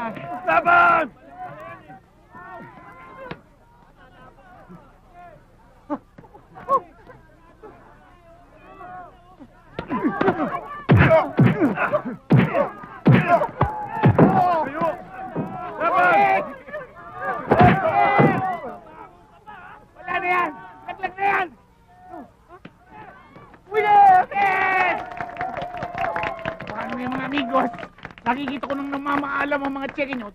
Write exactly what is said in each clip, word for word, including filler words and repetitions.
Laban! Wala na yan! Naglag na yan! Paano yung mga amigos? Nakikita ko nang namamaalam ang mga cheque nyo.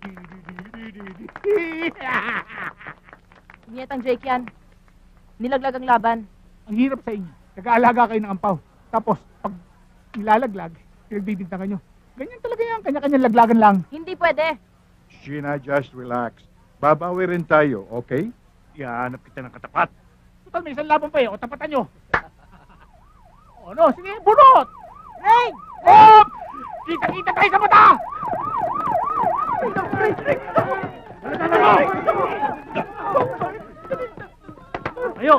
Punyetang Jake yan. Nilaglag ang laban. Ang hirap sa inyo. Nag-aalaga kayo ng ampaw. Tapos, pag nilalaglag, pinagbibintangan nyo. Ganyan talaga yan. Kanya-kanyang laglagan lang. Hindi pwede. Sheena, just relax. Babawi rin tayo, okay? Ihahanap kita ng katapat. Total, may isang laban pa eh. O, tapatan nyo. O, no? Sige, bunot! Hey! Oh! Kita-kita tayo sa mata! Ayo!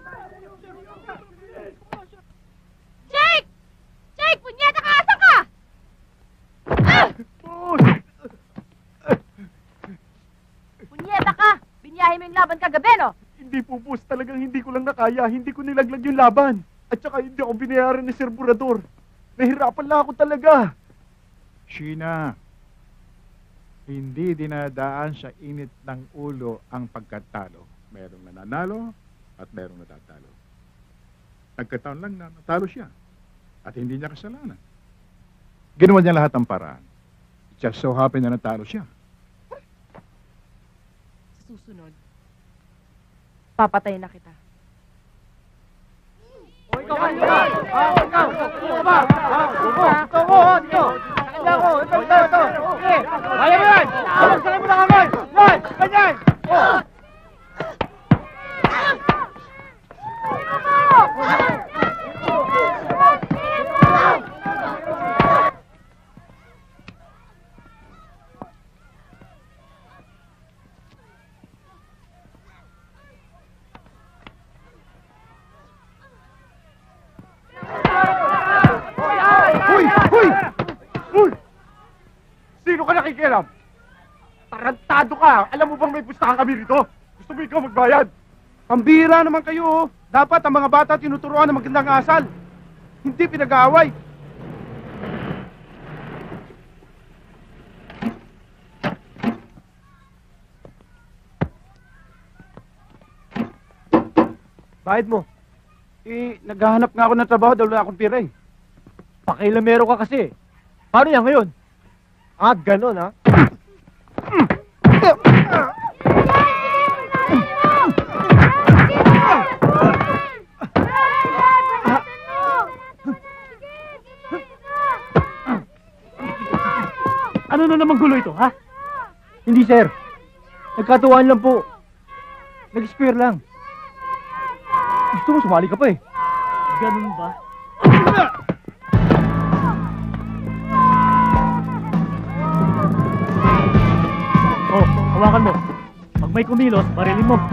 Jake! Jake! Punyeta ka! Asa ka? Ah! Punyeta ka! Binyahe mo yung laban kagabi, no? Hindi po, boss. Talagang hindi ko lang nakaya. Hindi ko nilaglag yung laban. At saka hindi ako binayaran ni Sir Burador. Nahirapan lang ako talaga. Sheena, hindi dinadaan sa init ng ulo ang pagkatalo. Merong nananalo at merong natatalo. Nagkataon lang na natalo siya. At hindi niya kasalanan. Ginawa niya lahat ng paraan. Just so happy na natalo siya. Susunod, papatayin na kita. O, ikaw ka! Ah, ikaw! Ikaw ba? Ah, ikaw! Ikaw mo! Ikaw! Ikaw mo! Ito! Ito! Ito! Sige! Kaya mo yan! Sakay mo na kamay! Yan! Ganyan! Oh! Huy! Huy! Huy! Sino ka nakikialam? Tarantado ka! Alam mo bang may pustahan kami rito? Gusto mo ikaw magbayad? Pambira naman kayo, oh. Dapat ang mga bata tinuturuan ng magandang asal. Hindi pinag-aaway. Bayad mo. Eh, naghahanap nga ako ng trabaho dahil wala akong pira eh. Pakilamero ka kasi. Paano yan ngayon? Ah, ganon ha? Ano na namang gulo ito, ha? Hindi sir. Nagkatuwaan lang po. Nag-spare lang. Gusto mo sumali ka pa eh. Ganun ba? Oh, hawakan mo. Pag may kumilos, barilin mo.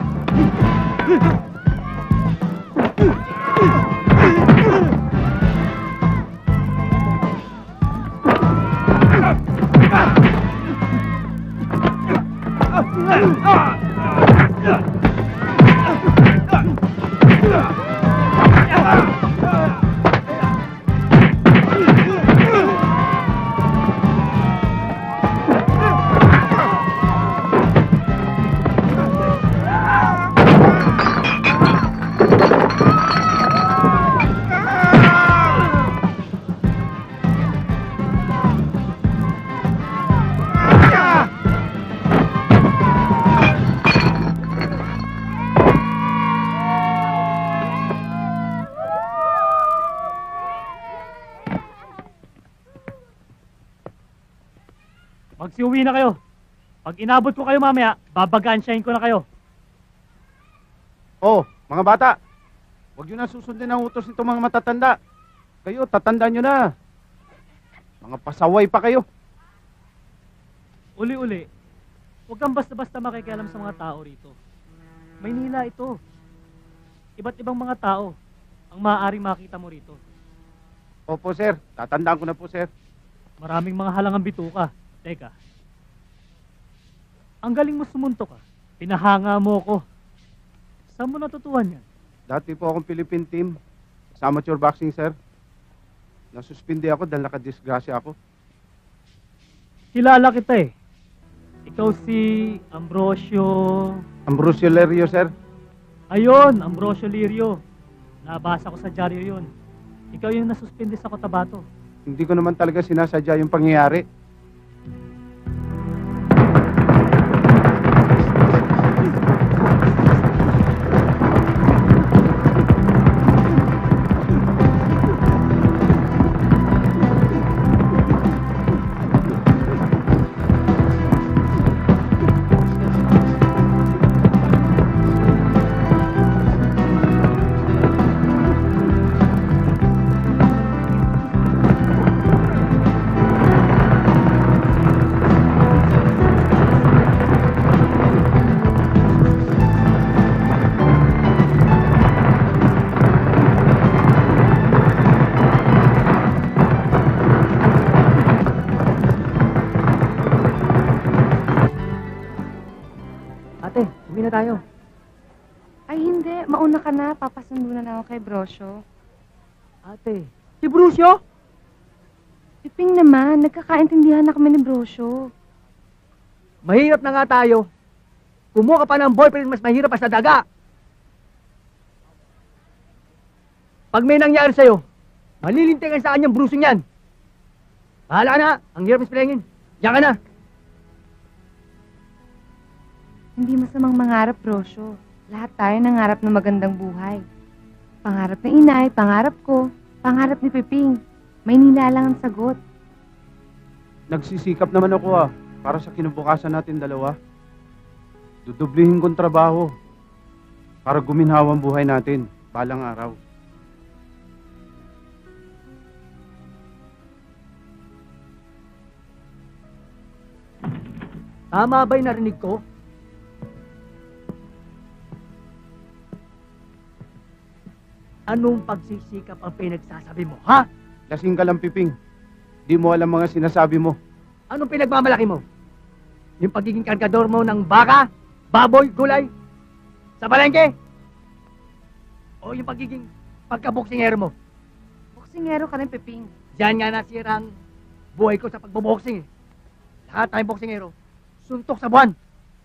Magsiuwi na kayo. Pag inabot ko kayo mamaya, babagansyahin ko na kayo. Oh, mga bata. Huwag nyo na susundin ang utos nito mga matatanda. Kayo, tatanda nyo na. Mga pasaway pa kayo. Uli-uli, huwag kang basta-basta makikialam sa mga tao rito. Maynila ito. Iba't ibang mga tao ang maaaring makita mo rito. Opo, sir. Tatandaan ko na po, sir. Maraming mga halangang bituka. Teka, Ang galing mo sumuntok ah. Pinahanga mo ko. Saan mo natutuhan yan? Dati po akong Philippine team. Sa amateur boxing, sir. Nasuspindi ako dahil nakadisgrasya ako. Kilala kita eh. Ikaw si Ambrosio... Ambrosio Lerio, sir. Ayun, Ambrosio Lirio. Nabasa ko sa dyaryo yun. Ikaw yung nasuspindi sa Cotabato. Hindi ko naman talaga sinasadya yung pangyayari. Ate, uwi na tayo. Ay, hindi. Mauna ka na. Papasundo na lang ako kay Brosyo. Ate. Si Brucio? Piping naman. Nagkakaintindihan na kami ni Brosyo. Mahirap na nga tayo. Kumuha ka pa ng boyfriend, mas mahirap pa sa daga. Pag may nangyari sa'yo, malilintikan sa kanyang Brucio niyan. Bahala ka na. Ang hirap mas pilengin. Diyan ka na. Hindi masamang mangarap, Brosyo. Lahat tayo nangarap ng magandang buhay. Pangarap ng inay, pangarap ko, pangarap ni Piping. Maynila lang ang sagot. Nagsisikap naman ako ah, para sa kinabukasan natin dalawa. Dudublihin kong trabaho para guminhawa ang buhay natin balang araw. Tama ba'y narinig ko? Anong pagsisikap ang pinagsasabi mo, ha? Lasing ka lang, Piping. Di mo alam mga sinasabi mo. Anong pinagmamalaki mo? Yung pagiging kargador mo ng baka, baboy, gulay, sa palengke? O yung pagiging pagkaboksingero mo? Boksingero ka rin, Piping. Diyan nga nasira ang buhay ko sa pagboboksing eh. Lahat tayong boksingero, suntok sa buwan.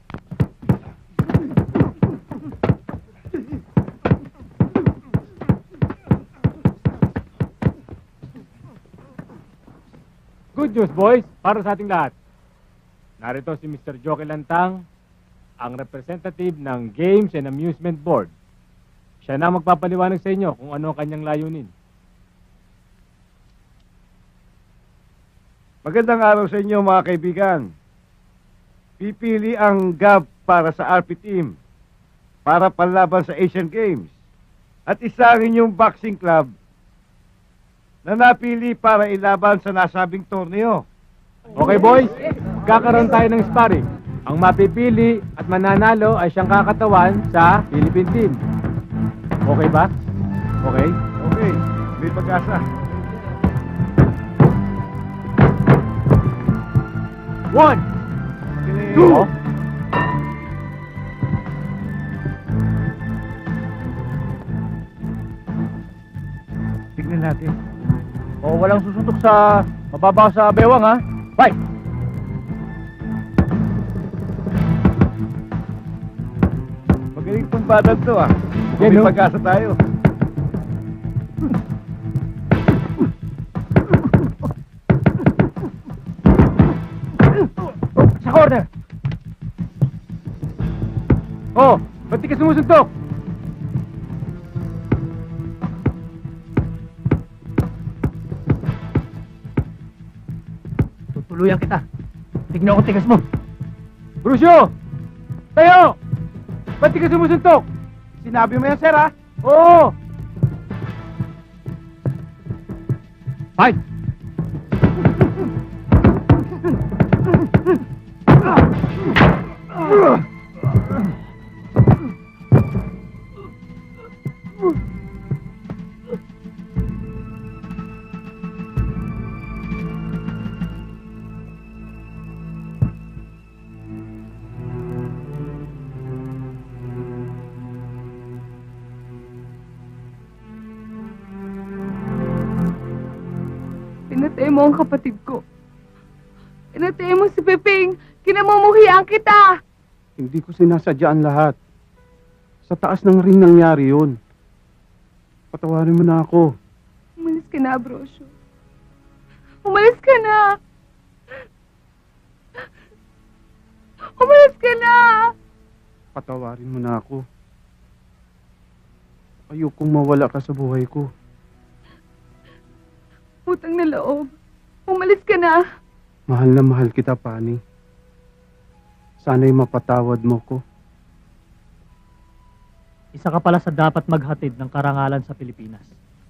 Good news, boys, para sa ating lahat. Narito si Mister Joker Lantang, ang representative ng Games and Amusement Board. Siya na magpapaliwanag sa inyo kung ano ang kanyang layunin. Magandang araw sa inyo mga kaibigan. Pipili ang G A B para sa R P Team para panlaban sa Asian Games. At isa rin yung boxing club na napili para ilaban sa nasabing torneo. Okay, boys? Kakaroon tayo ng sparring. Ang mapipili at mananalo ay siyang kakatawan sa Philippine team. Okay ba? Okay? Okay, may pag-asa. One! Okay. Two! Tignan natin. O walang susuntok sa mababaw sa bewang, ha? Bye! Magaling tong badan to ah. Yan, May no? pag-asa tayo. Sa corner! Oh, ba't di ka sumusuntok? Tutuluyan kita. Tignan ko tigas mo. Brucio! Tayo! Ba't di ka sumusuntok? Sinabi mo yan, sir, ha? Oo! Fight! mo ang kapatid ko. Inatay mo si Pepeng. Kinamumuhian kita. Hindi ko sinasadya ang lahat. Sa taas ng ring nangyari yun. Patawarin mo na ako. Umalis ka na, Brosyo. Umalis ka na. Umalis ka na. Patawarin mo na ako. Ayokong mawala ka sa buhay ko. Utang na loob. Umalis ka na. Mahal na mahal kita, Pani. Sana'y mapatawad mo ko. Isa ka pala sa dapat maghatid ng karangalan sa Pilipinas.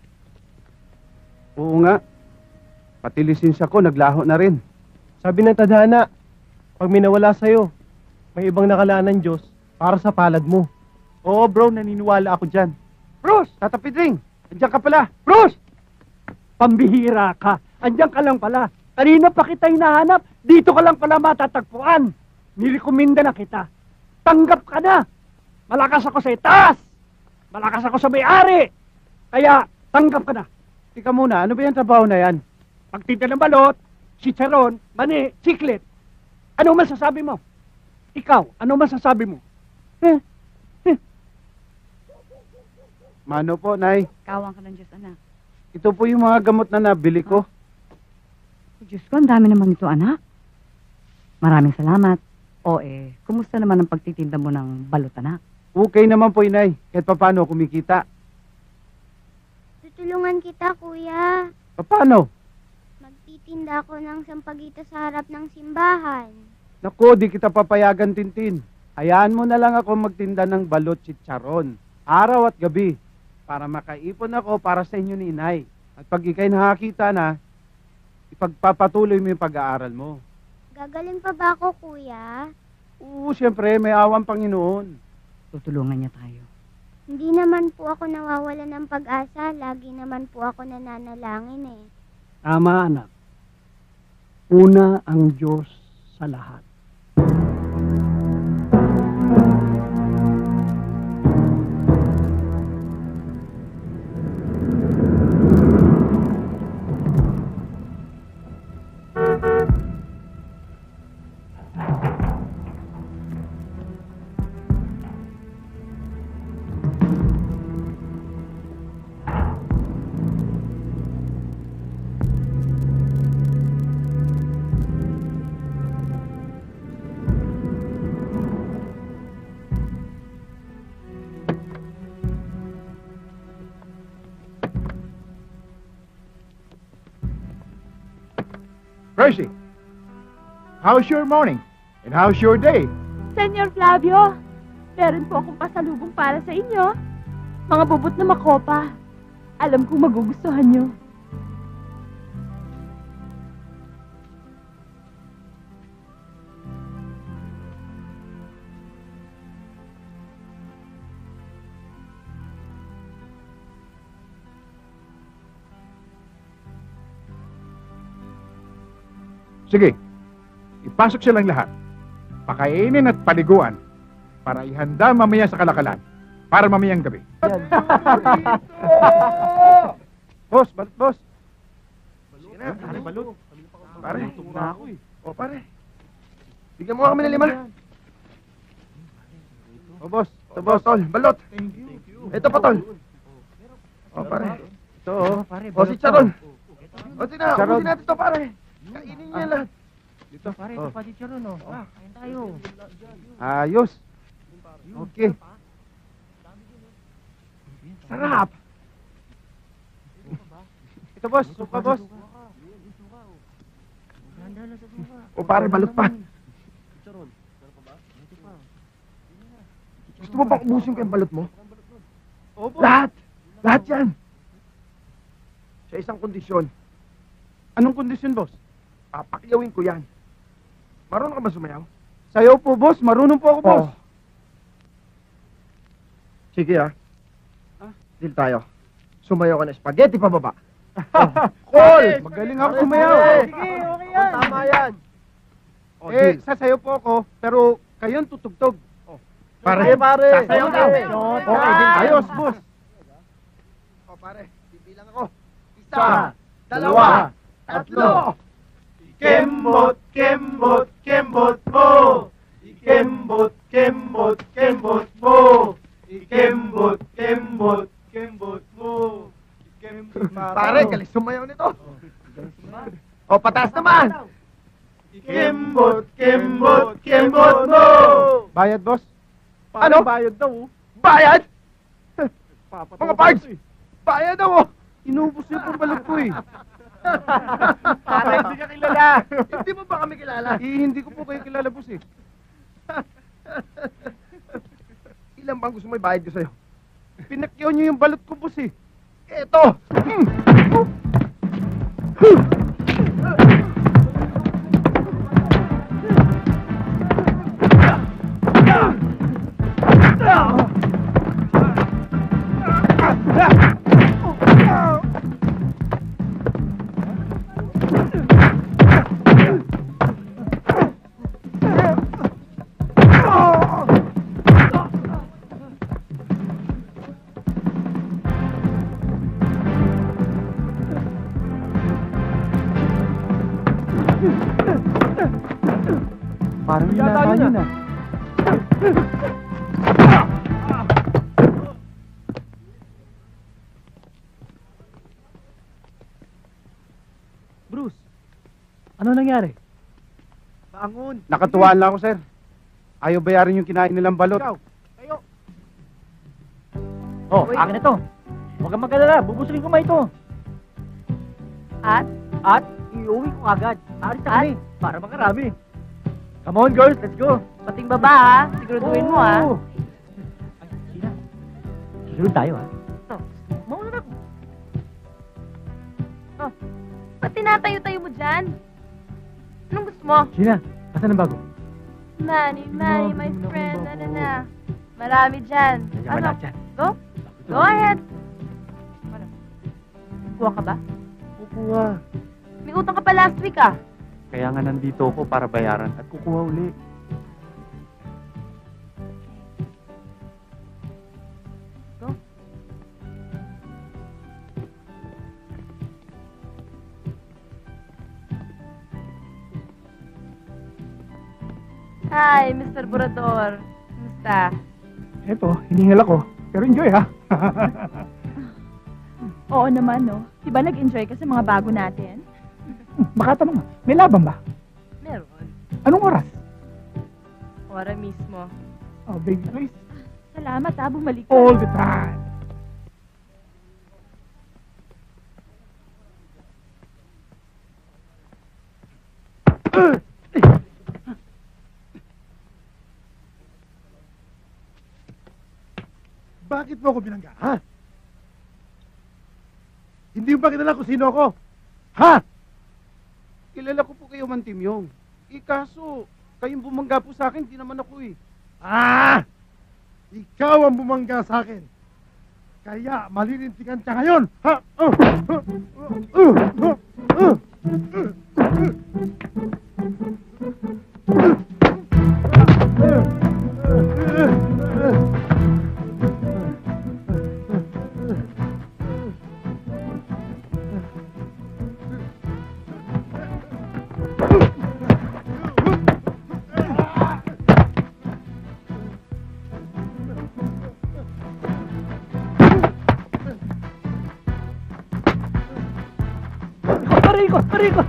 Oo nga. Pati lisensya ko, naglaho na rin. Sabi ng tadhana, pag minawala sa'yo, may ibang nakalaan ng Diyos para sa palad mo. Oo, bro, naniniwala ako dyan. Bruce! Tata Pedring, andiyan ka pala. Bruce! Pambihira ka. Andiyan ka lang pala. Kanina pa kita hinahanap. Dito ka lang pala matatagpuan. Nilikomenda na kita. Tanggap ka na. Malakas ako sa itaas. Malakas ako sa may-ari. Kaya, tanggap ka na. Tika muna, ano ba yung trabaho na yan? Pagtinda ng balot, chicharon, mani, chiclet. Ano masasabi mo? Ikaw, ano masasabi mo? Eh, Mano po, Nay. Kawang ka ng Diyos, anak. Ito po yung mga gamot na nabili ko. Diyos ko, ang dami naman ito, anak. Maraming salamat. O eh, kumusta naman ang pagtitinda mo ng balot, anak? Okay naman po, Inay. Kahit paano kumikita. Tutulungan kita, kuya. Paano? Magtitinda ako ng sampagita sa harap ng simbahan. Naku, di kita papayagan, Tintin. Hayaan mo na lang ako magtinda ng balot chicharon. Araw at gabi. Para makaipon ako para sa inyo ni Inay. At pag ikay nakakita na, ipagpapatuloy mo yung pag-aaral mo. Gagaling pa ba ako, kuya? Oo, siyempre, may awang Panginoon. Tutulungan niya tayo. Hindi naman po ako nawawala ng pag-asa. Lagi naman po ako nananalangin eh. tama, anak. Una ang Diyos sa lahat. Percy, how's your morning? And how's your day? Senyor Flavio, meron po akong pasalubong para sa inyo. Mga bubot na makopa. Alam kong magugustuhan nyo. Sige, ipasok silang lahat. Pakainin at paliguan para ihanda mamaya sa kalakalan. Para mamayang gabi. Boss, balut, boss. Sige na, pare, balut. Pare, na ako eh. O pare, bigyan mo kami ng lima. O, boss. Ito, boss, tol, balot. Ito pa, tol. O pare, Ito, oh. o si Charon. O sige na, Charon. ubusin natin ito, pare. Kainin niya lahat. Dito. Pare, Oh. ito pa si Charon, oh. Ah, kain tayo. Ayos. Okay. Sarap. Ito, boss. Suka, boss. O pare, balot pa. Gusto mo bang ubusin ko yung balot mo? O, boss. Lahat. Lahat yan. Sa isang kondisyon, Anong kondisyon, boss? papakyawin ko yan. Marunong ka ba sumayaw? Sayo po, boss. Marunong po ako, boss. Oo. Sige ah. Deal tayo. Sumayaw ka na spaghetti pababa. Call! Magaling ako sumayaw. Sige, okay yan. Tama yan. O, Eh, deal. sasayaw po ako, pero kayong tutugtog. Pare, pare. sasayaw daw. Okay, deal. Ayos, boss. O pare, bibilang ako. Isa, dalawa, Tatlo! Kembot, kembot, kembot mo! Ikembot, kembot, kembot mo! Ikembot, kembot, kembot mo! Ikembot, Pare, galing sumayaw nito. O, pataas naman. Kembot, kembot, kembot mo! Bayad, boss? Ano? Bayad daw. Bayad? Papatawa Mga parts! ko eh. Bayad ako. Inubos yung pambalot ko eh. Pare, hindi ka kilala. Hindi mo ba kami kilala? Eh, hindi ko po kayo kilala, boss eh. Ilan bang gusto mo ibayad ko sa'yo? Pinakyaw niyo yung balot ko, boss eh. Eto! Parang hinaka yun ah. Bruce, ano nangyari? Bangon. Nakatuwaan lang ako, sir. Ayaw bayarin yung kinain nilang balot. Ikaw. Tayo. Oh, akin ito. Huwag kang magkalala, bubusukin ko ma ito. At? At, iuwi ko agad. Aris na kami, para makarami. Come on, girls, let's go. Pating baba ha. Siguraduhin mo ha. Oo. Ay, Sina, susunod tayo ha. Ito, mauna na ako. Oh, ba't tinatayo-tayo mo dyan? Anong gusto mo? Sina, asan ang bago? Manny, Manny, my friend, ano na. Marami dyan. Yaman Ano? lahat dyan. Go? Go ahead. Ano? Kuha ka ba? Kukuha. May utang ka pa last week ah. Kaya nga nandito ako para bayaran at kukuha uli. Go. Hi, Mister Burador. Kumusta? Eto, hiningal ako. Pero enjoy ha. Oo naman, no? Diba nag-enjoy ka sa mga bago natin? Makatanong, may laban ba? Meron. Anong oras? Ora mismo. Oh, baby, please. Salamat ha, bumalik ka. All the time. Bakit mo ako binangga, ha? Hindi mo ba kilala kung sino ako? Ha? Kilala ko po kayo, Mantimyong. Eh, kaso, kayong bumangga po sa akin, di naman ako eh. Ah! Ikaw ang bumangga sa akin. Kaya malilintikan ka ngayon. Ha? Uh, uh, uh, uh, uh, Aray ko! Aray ko!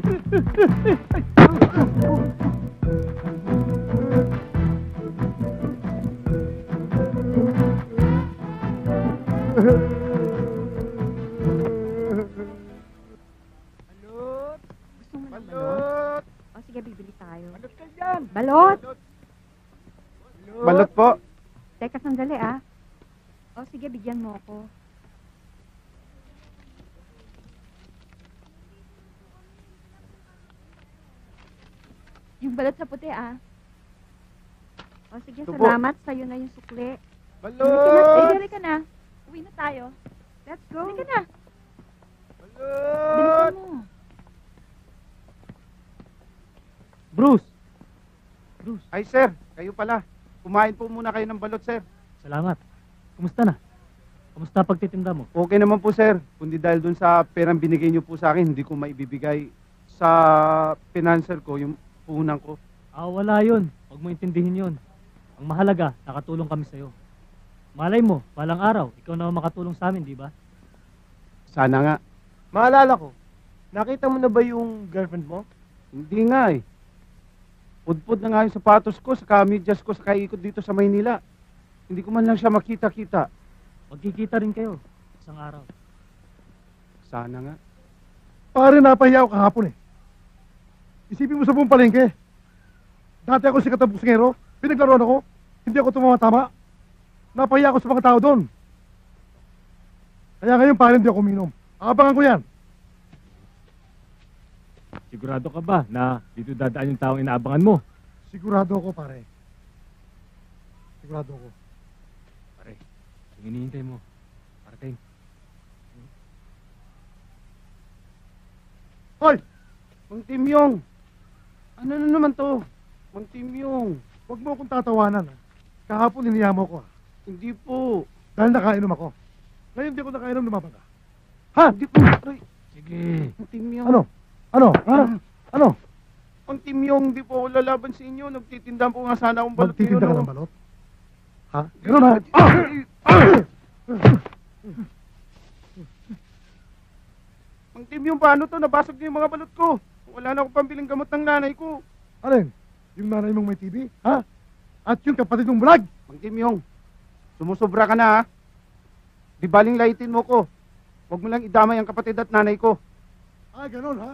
Gusto mo ng balot? Balot! O sige, bibili tayo. Balot ka dyan. Balot! Balot po. Teka, sandali ah. O sige, bigyan mo ako. Yung balot sa puti ah. O sige, Ito po. salamat. Sa'yo na yung sukli. Halika na, Balot! eh, halika na. Uwi na tayo. Let's go. Halika na. Balot! Bilisan mo. Bruce! Ay, sir. Kayo pala. Kumain po muna kayo ng balot, sir. Salamat. Kumusta na? Kamusta pagtitinda mo? Okay naman po, sir. Kundi dahil dun sa perang binigay niyo po sa akin, hindi ko maibibigay sa financer ko, yung puhunan ko. Ah, wala yun. Huwag mo intindihin yun. Ang mahalaga, nakatulong kami sa'yo. Malay mo, balang araw, ikaw na makatulong sa amin, di ba? Sana nga. Maalala ko, nakita mo na ba yung girlfriend mo? Hindi nga eh. Pudpud na nga yung sapatos ko, saka medyas ko, saka ikot dito sa Maynila. Hindi ko man lang siya makita-kita. Magkikita rin kayo, isang araw. Sana nga. Pare, napahiya ako kahapon eh. Isipin mo sa buong palengke. Dati ako sikat na buksingero, pinaglaruan ako, hindi ako tumama-tama. Napahiya ako sa mga tao doon. Kaya ngayon, pare, hindi ako uminom. Abangan ko yan. Sigurado ka ba na dito dadaan yung taong inaabangan mo? Sigurado ako, pare. Sigurado ako. Pare, yung hinihintay mo. Parating. Hoy! Mang Timyong! Ano na naman to? Mang Timyong! Huwag mo akong tatawanan. Ha? Kahapon niniya mo ko. Ha? Hindi po. Dahil nakainom ako. Ngayon di ako nakainom, lumabang ka. Ha? Hindi po. Aray, Sige. Mang Timyong. Ano? Ano? Ha? Ano? Mang Timyong, hindi po ako lalaban sa inyo. Nagtitindahan po nga sana akong balot Magtitinda ka ngayon, ng oh. balot? Ha? Ganun ha? Ah! Mang Timyong, paano to? Nabasag niyo yung mga balot ko. Wala na akong pambiling gamot ng nanay ko. Alin? Yung nanay mong may T V? Ha? At yung kapatid mong bulag? Mang Timyong, sumusobra ka na ha. Di baling laitin mo ko. Huwag mo lang idamay ang kapatid at nanay ko. Ah, ganun ha?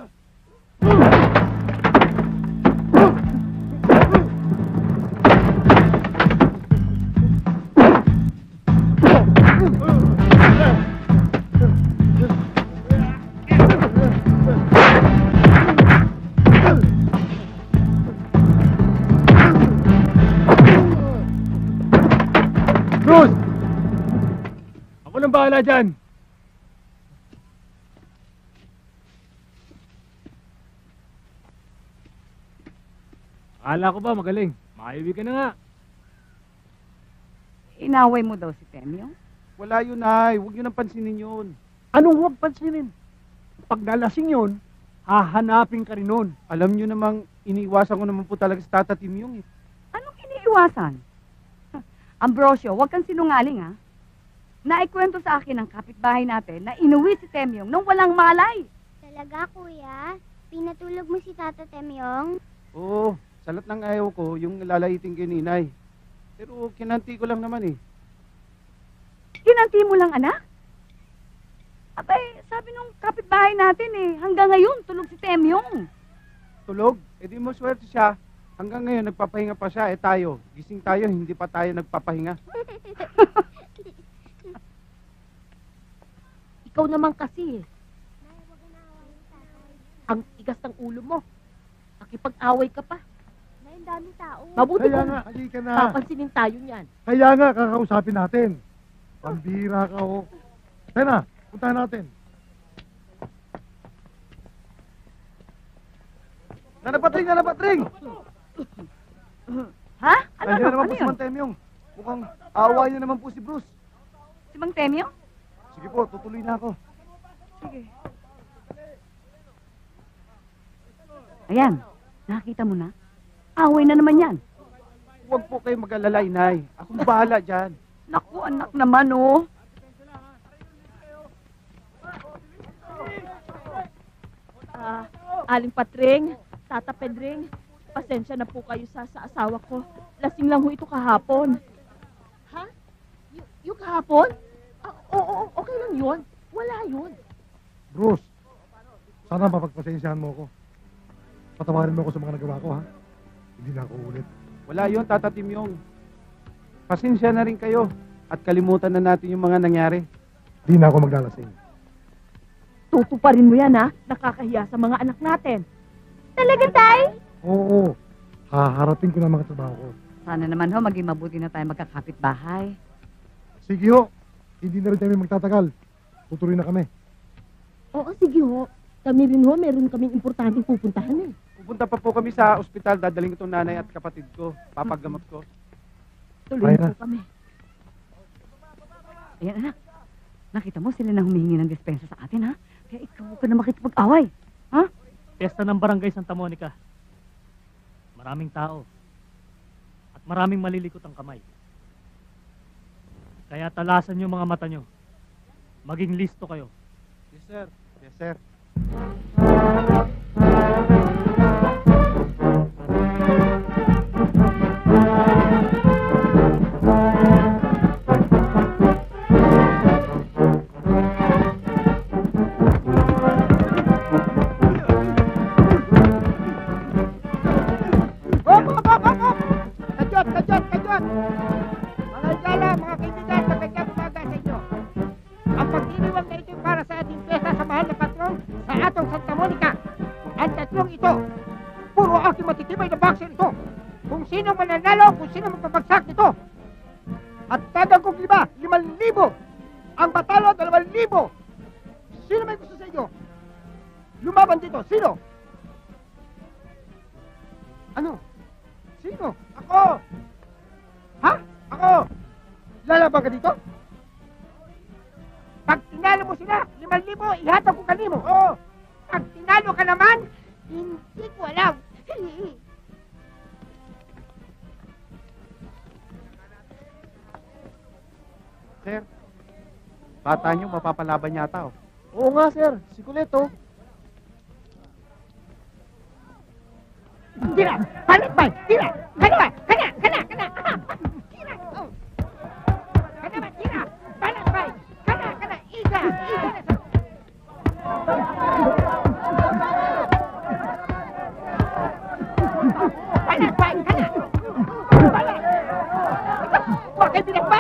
Bruce! Ako nang bahala dyan. Akala ko ba magaling? Maiwi ka na nga. Inaway mo daw si Temyo? Wala yun ay. Huwag yun ang pansinin yun. Anong huwag pansinin? Pag nalasing yun, hahanapin ka rin nun. Alam nyo namang iniiwasan ko naman po talaga sa Tata Timyong eh. Anong iniiwasan? Ambrosio, huwag kang sinungaling ha. Naikwento sa akin ng kapitbahay natin na inuwi si Temyong nung walang malay. Talaga, kuya? Pinatulog mo si Tata Temyong? Oo, salat ng ayaw ko yung lalaitin kay Ninay. Pero kinanti ko lang naman eh. Kinanti mo lang, anak? Abay, sabi nung kapitbahay natin eh, hanggang ngayon tulog si Temyong. Tulog? E di mo swerte siya. Hanggang ngayon nagpapahinga pa siya. Eh tayo, gising tayo, hindi pa tayo nagpapahinga. Ikaw naman kasi eh. Ang tigas ng ulo mo. Nakipag-away ka pa. May daming tao. Mabuti Kaya kung nga, halika na. papansinin tayo niyan. Kaya nga, kakausapin natin. Pambira ka ho. Tayo na, puntahan natin. Nanapatring, nanapatring! Ha? Ano, Nandiyan ano, naman ano po si yun? Mang Temyong. Mukhang awa niya naman po si Bruce. Si Mang Temyong? Sige po, tutuloy na ako. Sige. Ayan, nakita mo na? Away na naman yan. Huwag po kayo mag-alala, Inay. Akong bahala dyan. Naku, anak naman oh. Ah, Aling Patring, Tata Pedring, pasensya na po kayo sa, sa asawa ko. Lasing lang ho ito kahapon. Ha? Y- yung kahapon? Ah, oo, okay lang yun. Wala yun. Bruce, sana mapagpasensyahan mo ako. Patawarin mo ako sa mga nagawa ko, ha? Hindi na ako ulit. Wala yun, Tata Timyong. Pasensya na rin kayo. At kalimutan na natin yung mga nangyari. Hindi na ako maglalasing. Tutuparin mo yan, ha? Nakakahiya sa mga anak natin. Talaga, Tay? Oo, haharapin ko na mga trabaho ko. Sana naman ho, maging mabuti na tayo magkakapit bahay. Sige ho, hindi na rin kami magtatagal. Tutuloy na kami. Oo, sige ho. Kami rin ho, meron kaming importanteng pupuntahan eh. Pupunta pa po kami sa ospital. Dadaling ko itong nanay at kapatid ko. Papagamot ko. Tuloy Mayra. na po kami. Ayan anak, Nakita mo sila na humihingi ng dispensa sa atin, ha? Kaya ikaw huwag ka na makikipag-away. Ha? Pesta ng Barangay Santa Monica. Maraming tao. At maraming malilikot ang kamay. Kaya talasan niyo mga mata niyo. Maging listo kayo. Yes, sir. Yes, sir. Hop, hop, hop, hop, hop! Kadyot, kadyot, kadyot! Mga igala, mga kaibigan, magandang umaga sa inyo. Ang pagdiriwang na ito para sa ating pesa sa mahal na patrong sa atong Santa Monica. Ang tatlong ito, puro aking matitibay na boxer ito. Kung sino mananalo, kung sino magpapagsak nito. At tagang kong lima, limang libo. Ang batalo, dalawang libo. Sino may gusto sa inyo? Lumaban dito, sino? Ano? Sino? Ako! Ha? Ako! Lalaban ka dito? Pag tinalo mo sila, limang libo, ihatag ko kanimo. Oo. Pag tinalo ka naman, hindi ko alam. Sir, bata nyo mapapalaban yata, oh. Oo nga, sir. Si Kuleto. Tira! Palit ba? Tira! Kana ba? Kana! Kana! Kana! Tira! Oh. Kana ba? Tira! Palit ba? Kana! Kana! Isa! Isa! Palit ba? Kana! Palit! Huwag kayo binagbat!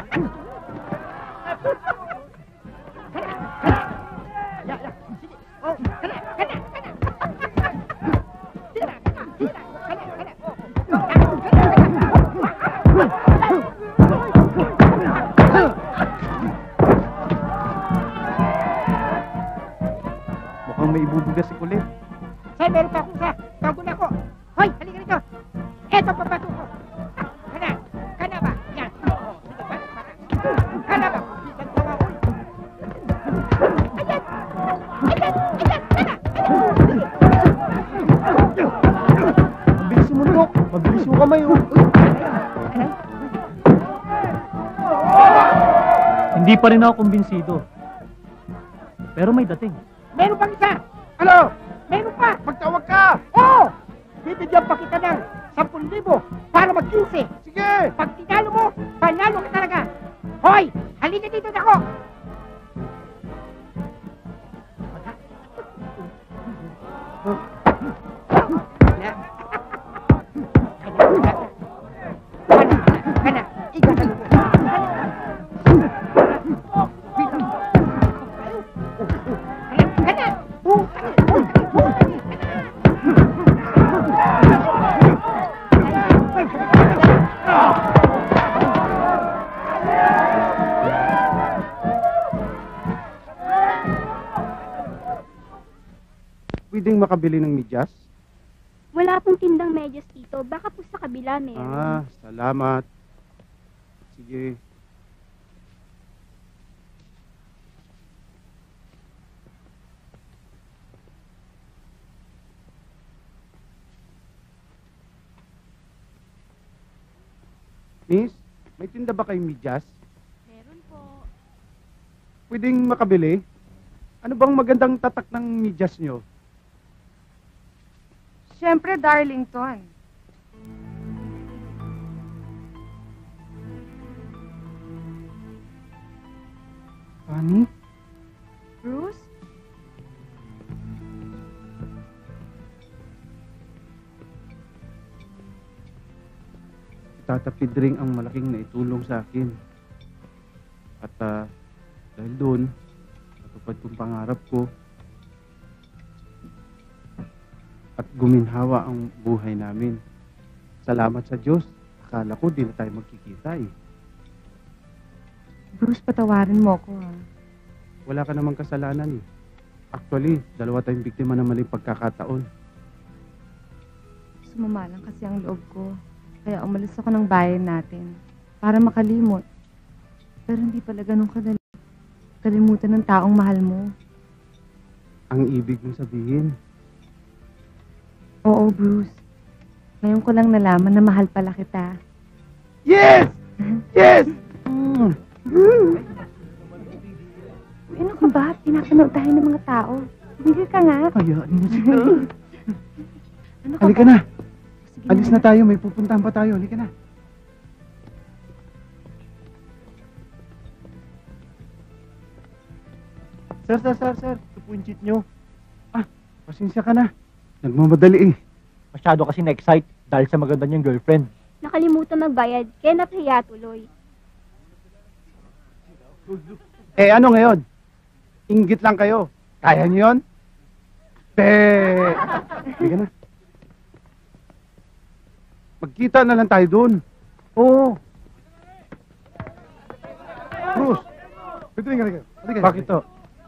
Kana! Kana! Ya! Ya! Sige! Oh! Kana! Kana! Kana! Tira! Tira! Kana! Kana! Oh! Mukhang may ibubugas si Kulit. Sir, meron pa akong isa. Bago na ako. Hoy, halika rito. Eto papato ko. Kana, kana ba? Yan. Oh, sige ba? Kana ba? Bisan tawa ko. Ayan! Ayan! Ayan! Kana! Mabilis mo nyo. Mabilis mo kamay, oh. Hindi pa rin ako kumbinsido. Pero may dating. Meron pang isa. Ano? Meron pa. Magtawag ka. Oo. Bibigyan pa kita ng sampung libo para mag-quince. Sige. Pag tinalo mo, panalo ka talaga. Hoy, halika dito na ako. Kana, kana, ikakalo mo. Pwedeng makabili ng medyas? Wala pong tindang medyas dito. Baka po sa kabila meron. Ah, salamat. Sige. Miss, may tinda ba kayong medyas? Meron po. Pwedeng makabili? Ano bang magandang tatak ng medyas nyo? Siyempre, Darlington. Honey? Bruce? Tata Pedring ang malaking naitulong sa akin. At ah, dahil doon, natupad kong pangarap ko. At guminhawa ang buhay namin. Salamat sa Diyos. Akala ko di na tayo magkikita eh. Bruce, patawarin mo ako, ha? Wala ka namang kasalanan eh. Actually, dalawa tayong biktima ng maling pagkakataon. Sumama lang kasi ang loob ko. Kaya umalis ako ng bayan natin para makalimot. Pero hindi pala ganun kadali. kalimutan ng taong mahal mo. Ang ibig mong sabihin. Oo, Bruce. Ngayon ko lang nalaman na mahal pala kita. Yes! Yes! Mm. Ano ka ba? Pinapanood tayo ng mga tao. Tumigil ka nga. Hayaan mo sila. Ano ka Halika ba? na. Sige Alis na tayo. May pupuntahan pa tayo. Halika na. Sir, sir, sir, sir. Ito po yung cheat nyo. Ah, pasensya ka na. Nagmamadali eh. Masyado kasi na-excite dahil sa maganda niyang girlfriend. Nakalimutan magbayad, kaya napahiya tuloy. Eh ano ngayon? Inggit lang kayo. Kaya niyo yun? Be! Halika na. Magkita na lang tayo dun. Oo. Bruce! Pwede ka, halika. Halika. Bakit to?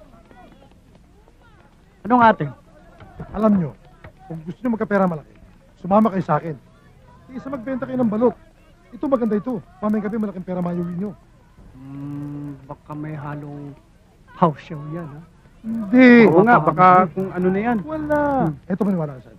Anong ate? Alam nyo, kung gusto nyo magkapera malaki, sumama kayo sa akin. Isa magbenta kayo ng balot. Ito maganda ito. Mamayang gabi malaking pera mayuwi nyo. Hmm, baka may halong house show yan, ha? Hindi. Oo nga, baka kung ano na yan. Wala. Ito maniwala ka sa'yo.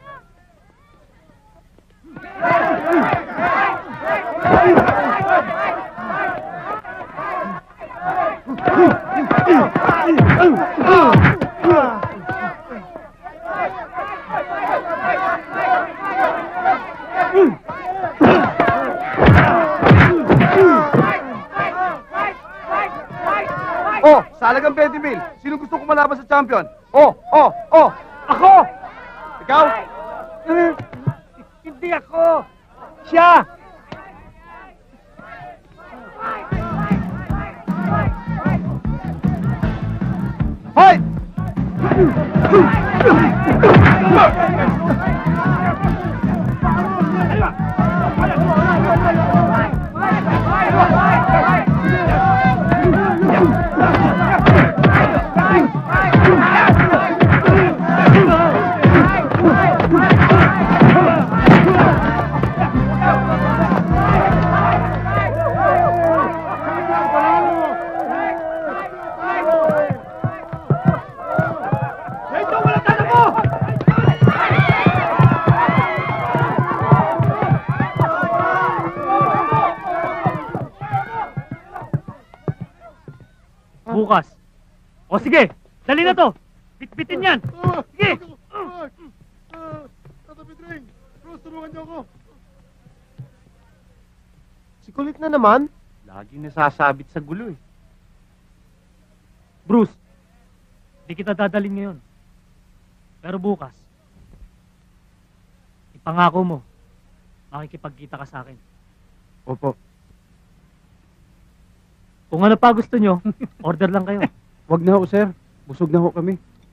Oh, salagang twenty mil. Sino gusto kumalaban sa champion? Oh, oh, oh. Ako! Ikaw? Eh, hindi ako! Siya! Hoy! Bukas. O sige, dali na to. Bitbitin yan. Sige. Tata Pedring! Bruce, tulungan niyo ako! Si kulit na naman. Lagi nasasabit sa gulo eh. Bruce, di kita dadalhin ngayon. Pero bukas, ipangako mo, makikipagkita ka sa akin. Opo. Kung ano pa gusto nyo, order lang kayo. Wag na ho, sir. Busog na ho kami.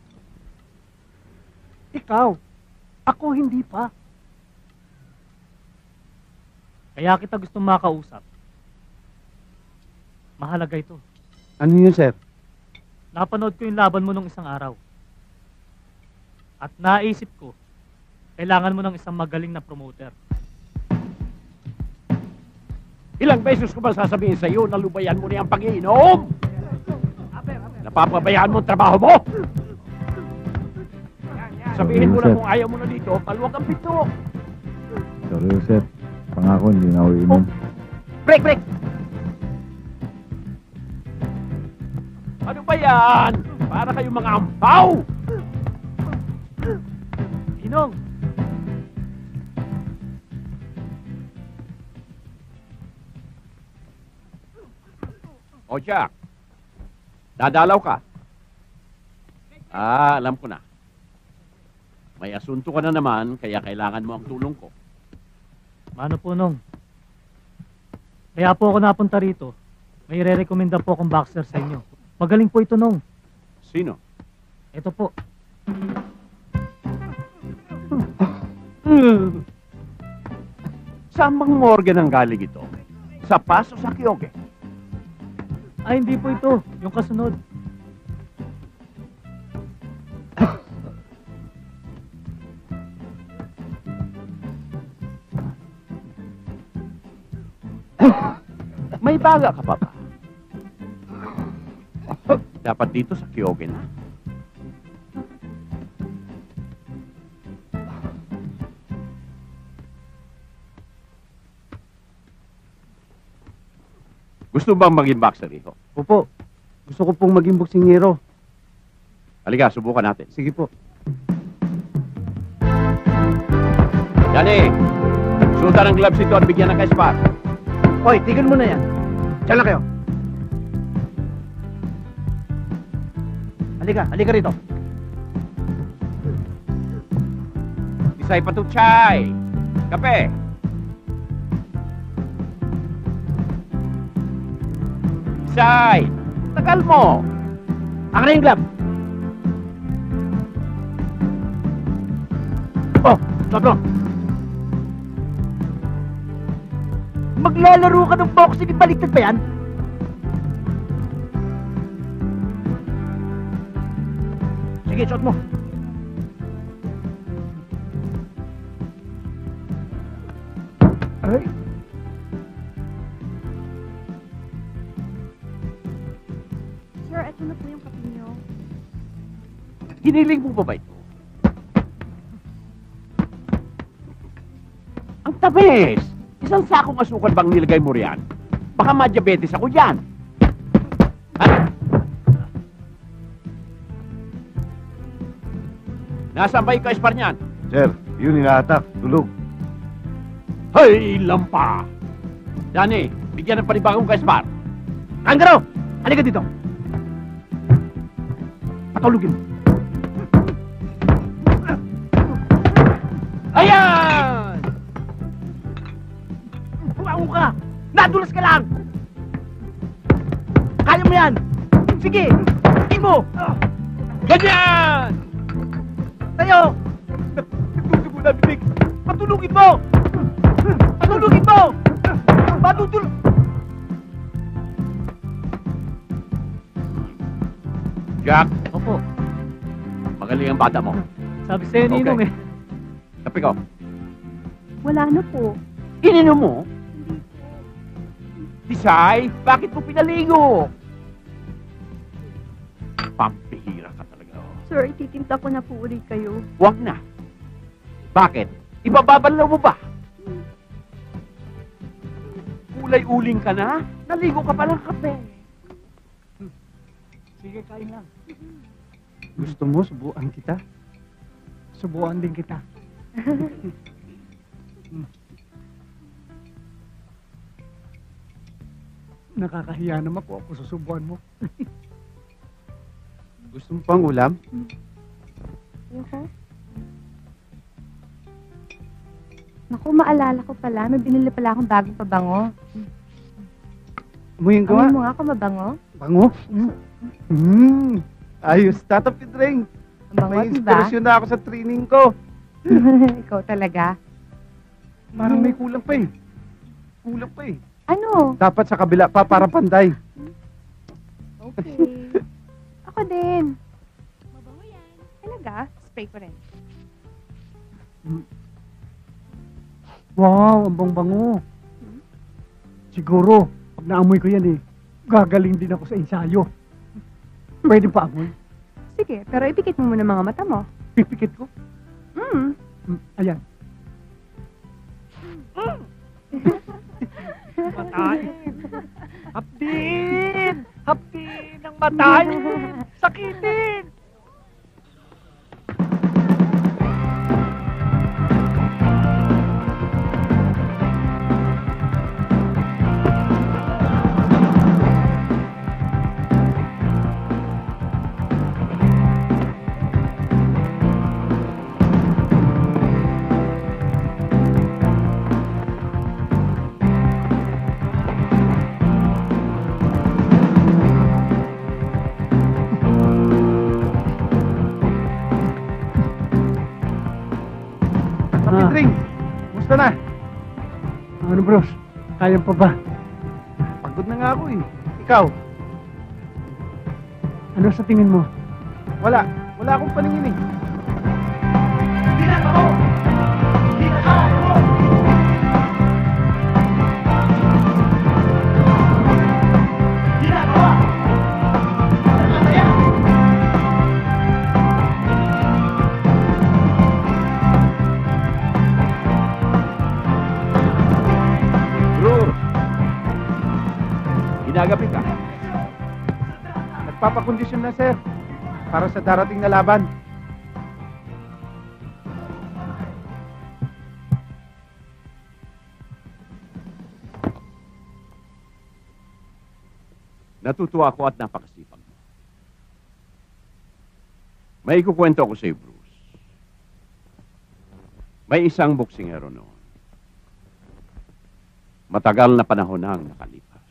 Ikaw. Ako hindi pa. Kaya kita gustong makausap. Mahalaga ito. Ano yun, sir? Napanood ko yung laban mo nung isang araw. At naisip ko, kailangan mo ng isang magaling na promoter. Ilang beses ko ba sasabihin sa iyo na lubayan mo na yung pag-iinom? Napapabayaan mo ang trabaho mo? Sabihin mo na kung ayaw mo na dito, paluwag ang pinto. Sorry, sir. Pangako, hindi na ako inom. Break, break! Ano ba yan? Para kayong mga ampaw! Inong! O Jack, dadalaw ka. Ah, alam ko na. May asunto ka na naman, kaya kailangan mo ang tulong ko. Mano po nung? Kaya po ako napunta rito. May re-recommenda po akong boxer sa inyo. Magaling po ito nung. Sino? Ito po. Saan bang morgue ang galing ito? Sa Paso sa Kyoge? Ay, hindi po ito. Yung kasunod. May baga ka pa ba? Dapat dito sa Kyogen na. Gusto bang maging boxer, Iho? Opo, gusto ko pong maging boksingero. Halika, subukan natin. Sige po. Yani, suta ng gloves ito at bigyan ng ka-spar. Hoy, tigil mo na yan. Diyan lang kayo. Halika, halika rito. Isay patutsay. Kape. Isay, tagal mo. Akin na yung glove. Oh, stop lang. Maglalaro ka ng boxing, ibaligtad pa yan? Sige, shot mo. Ay, Sir, ito na po yung kape niyo. Hiniling mo ba ba ito? Ang tabis! Isang sakong asukal bang nilagay mo riyan? Baka ma-diabetes ako dyan. Ha? Nasaan ba yung ka-spar niyan? Sir, yun inaatak. Tulog. Hay, lampa! Dani, bigyan ng panibagong ka-spar. Kanggaro! Halika dito. Patulugin mo. Ayan! Bumangon ka! Nadulas ka lang! Kaya mo yan! Sige! Hindi mo! Ganyan! Tayo! Nagtutubo na bibig! Patulugin mo! Patulugin mo! Patutulog! Jack, Opo. magaling ang bata mo. Sabi sa'yo ni Okay. Inong eh. Kape ko. Wala na po. Ininom mo? Tisay, bakit mo pinaligo? Pampihira ka talaga. Oh. Sir, ititimpla ko na po ulit kayo. Huwag na. Bakit? Ibababalaw mo ba? Kulay-uling ka na? Naligo ka pa ng kape. sige, kain lang. Gusto mo, subuan kita? Subuan din kita. Nakakahiya naman po ako susubuan mo. Gusto mo pang ulam? Ayoko. Naku, maalala ko pala. May binili pala akong bagong pabango. Umuyin ka Amoy nga. mo nga kung mabango. Bango? Mm. Ayos, tatapid ring. Ang bango, May diba? inspirasyon na ako sa training ko. Ikaw talaga. Parang may kulang pa eh. Kulang pa eh. Ano? Dapat sa kabila pa para panday. Okay. Ako din. Mabango yan. Talaga? Spray ko rin. Wow, ang bang-bango. Siguro, pag naamoy ko yan eh, gagaling din ako sa ensayo. Pwede pa amoy? Sige, pero ipikit mo muna mga mata mo. Pipikit ko? Mm. Mm, ayan. Matay. Hapdin! Hapdin ng matay! Sakitin! Tapid ring. Musta na? Ano bros? Kaya pa ba? Pagod na nga ako eh. Ikaw? Ano sa tingin mo? Wala. Wala akong paningin eh. Ginagawa! Ginagabi ka. Nagpapakondisyon na, sir. Para sa darating na laban. Natutuwa ako at napakasipag mo. May ikukwento ako sa iyo, Bruce. May isang boksingero noon. Matagal na panahon nang nakalipas.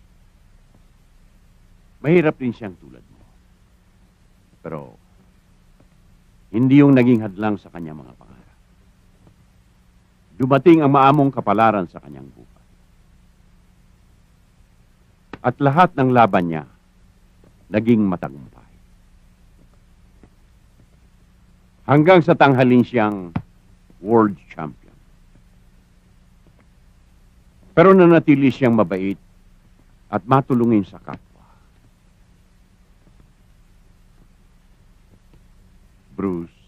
Mahirap rin siyang tulad mo. Pero, hindi yung naging hadlang sa kanyang mga pangarap. Dumating ang maamong kapalaran sa kanyang buhay. At lahat ng laban niya, naging matagumpay. Hanggang sa tanghalin siyang world champion. Pero nanatili siyang mabait at matulungin sa kapwa. Bruce,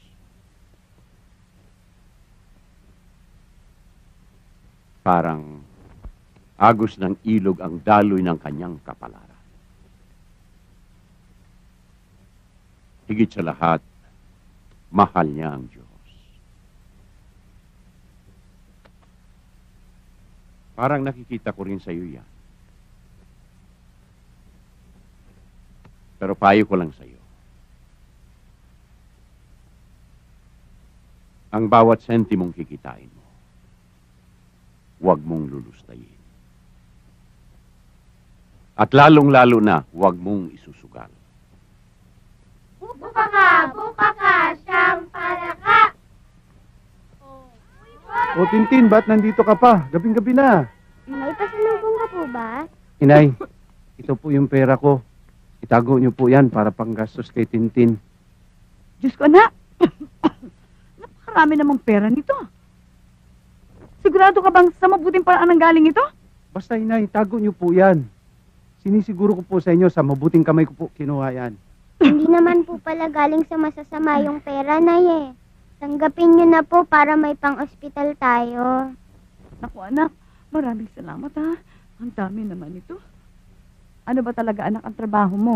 parang agos ng ilog ang daloy ng kanyang kapalaran. Higit sa lahat, mahal niya ang Diyos. Parang nakikita ko rin sa iyo yan. Pero payo ko lang sa iyo. Ang bawat sentimong kikitain mo, huwag mong lulustayin. At lalong-lalo na, huwag mong isusugal. Buka ka! Buka ka! Siyang palaka! O Tintin, ba't nandito ka pa? Gabing-gabi na. May pasalubong ka po ba? Inay, ito po yung pera ko. Itago niyo po yan para panggastos kay Tintin. Diyos ko, anak. Napakarami namang pera nito. Sigurado ka bang sa mabuting paraan ang galing ito? Basta inay, itago niyo po yan. Sinisiguro ko po sa inyo, sa mabuting kamay ko po kinuha yan. Hindi naman po pala galing sa masasama yung pera na eh. Tanggapin nyo na po para may pang-ospital tayo. Naku anak, maraming salamat ha. Ang dami naman ito. Ano ba talaga anak ang trabaho mo?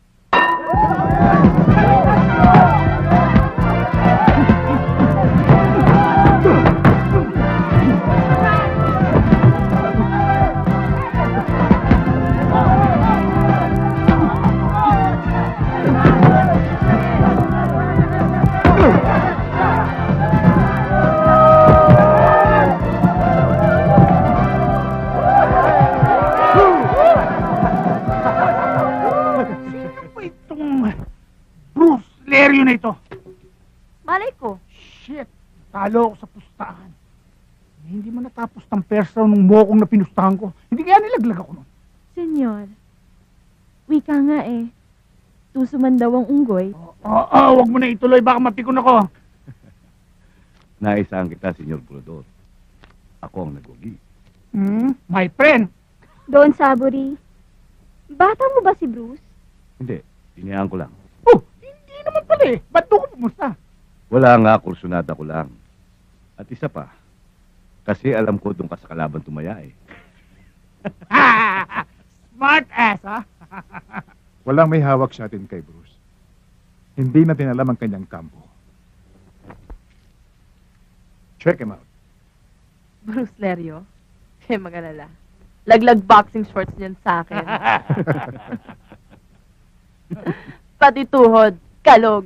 Leryo na ito. Malay ko. Shit, talo ako sa pustahan. Eh, hindi man natapos ng persa nung mokong na pinustahan ko. Hindi kaya nilaglag ako nun. Senyor, wika nga eh. Tuso man daw ang unggoy. Oo, oh, wag mo na ituloy. Baka mapikon ako. Naisahan kita, Senyor Pulador. Ako ang nagwagi. Hmm, my friend. Doon, Saburi. Bata mo ba si Bruce? Hindi, tiniyaan ko lang. Oh, hindi naman pala eh. Ba't doon ko pumusta? Wala nga, kursunada ko lang. At isa pa, kasi alam ko doon ka sa kalaban tumaya eh. Smart ass, ha? Walang may hawak sa atin kay Bruce. Hindi natin alam ang kanyang kampo. Check him out. Bruce Lerio? Kaya mag-alala. Laglag boxing shorts niyan sa akin. Pati tuhod, kalog.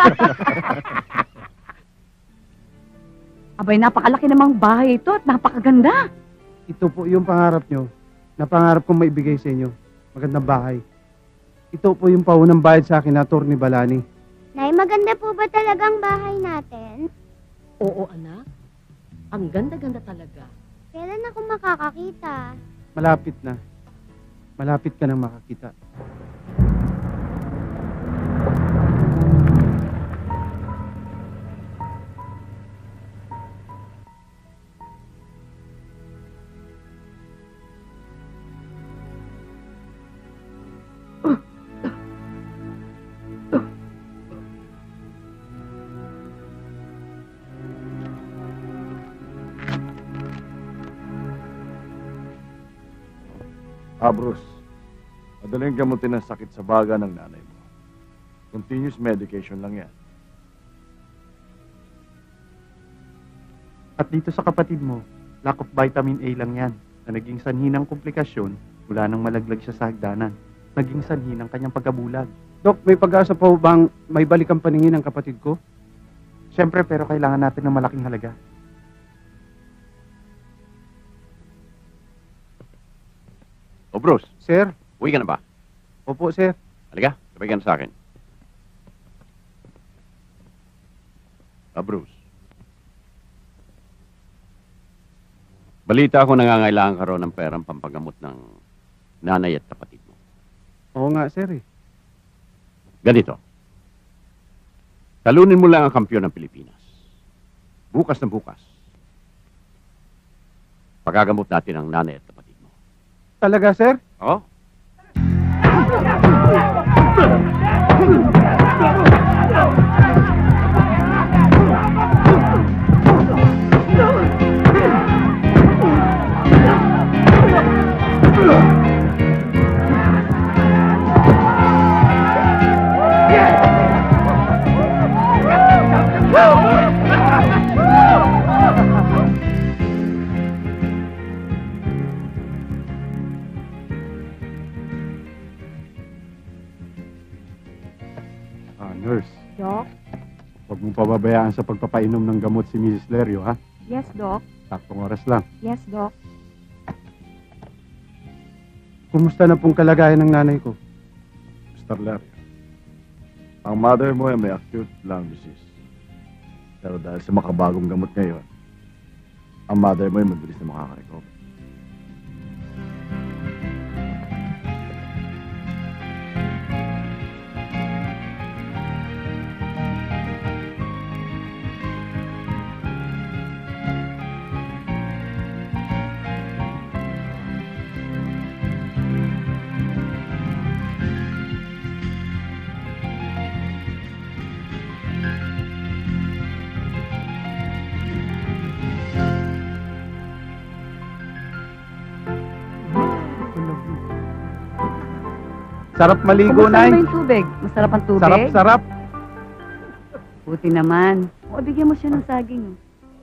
Abay, napakalaki namang bahay ito at napakaganda. Ito po yung pangarap nyo. Napangarap kong maibigay sa inyo. Magandang bahay. Ito po yung paunang bayad sa akin na Atty. Balani. Nay, maganda po ba talagang bahay natin? Oo, anak. Ang ganda-ganda talaga. Kailan ako makakakita? Malapit na. Malapit ka nang makakita. Ah, Bruce. Madaling gamutin ang sakit sa baga ng nanay mo. Continuous medication lang yan. At dito sa kapatid mo, lack of vitamin A lang yan na naging sanhi ng komplikasyon mula nang malaglag siya sa hagdanan. Naging sanhi ng kanyang pagkabulag. Dok, may pag-asa pa bang may balik ang paningin ng kapatid ko? Siyempre, pero kailangan natin ng malaking halaga. O Bruce, Sir? uwi ka na ba? Opo, sir. Halika, sabay ka na sa akin. Ah, Bruce. Balita ko nangangailangan ka raw ng perang pampagamot ng nanay at kapatid mo. Oo nga, sir eh. Ganito. Talunin mo lang ang kampiyon ng Pilipinas. Bukas na bukas. Pagagamot natin ang nanay at kapatid mo. Talaga, sir? Oo. Ah, nurse. Doc? Huwag mong pababayaan sa pagpapainom ng gamot si Missus Lerio, ha? Yes, Doc. Saktong oras lang. Yes, Doc. Kumusta na pong kalagayan ng nanay ko? mister Lerio, ang mother mo ay may acute lung disease. Pero dahil sa makabagong gamot ngayon, ang mother mo ay mabilis na makaka-recover. Sarap maligo, Kumusta Nay. naman yung tubig? Masarap ang tubig? Sarap, sarap. Buti naman. O, bigyan mo siya ng saging.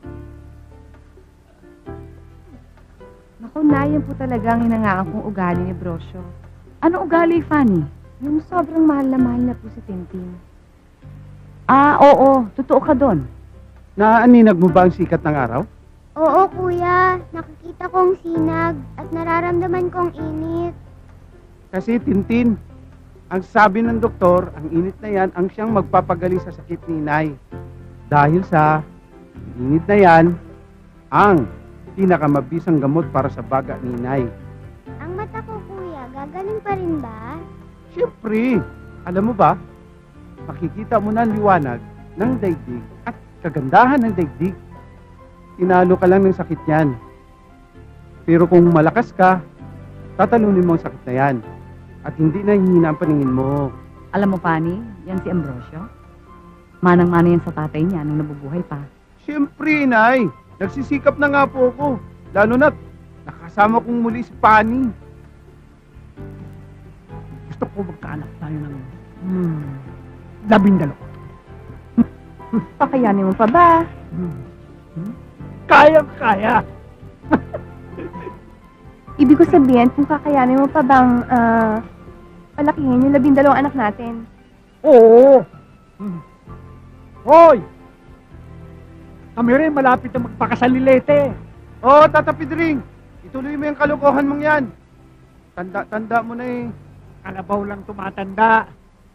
Naku, na, yan po talaga ang hinangaan kong ugali ni Brosyo. Ano ugali, Fanny? Yung sobrang mahal na mahal na po si Tintin. Ah, oo. Totoo ka doon. Naaninag mo ba ang sikat ng araw? Oo, kuya. Nakikita kong sinag at nararamdaman kong init. Kasi, Tintin, ang sabi ng doktor, ang init na yan ang siyang magpapagaling sa sakit ni Inay. Dahil sa init na yan, ang pinakamabisang gamot para sa baga ni Inay. Ang mata ko, kuya, gagaling pa rin ba? Siyempre, alam mo ba, makikita mo na ang liwanag ng daigdig at kagandahan ng daigdig. Tinalo ka lang ng sakit yan. Pero kung malakas ka, tatalunin mo ang sakit na yan. At hindi na hihina ang paningin mo. Alam mo, Fanny, yan si Ambrosio. Manang-mana yan sa tatay niya nung nabubuhay pa. Siyempre, Nay. Nagsisikap na nga po ako. Lalo na't nakasama kong muli si Pani. Gusto ko magkaanak tayo ng hmm, labing dalawa. Pakayanin mo pa ba? Kaya-kaya. Ibig ko sabihin, kung kakayanin mo pa bang ah, palakihin yung labing dalawang anak natin. Oo. Hmm. Hoy! Kami rin malapit na magpakasal ni Lete. Oo, Tata Pidring. Ituloy mo yung kalokohan mong yan. Tanda-tanda mo na eh. Kalabaw lang tumatanda.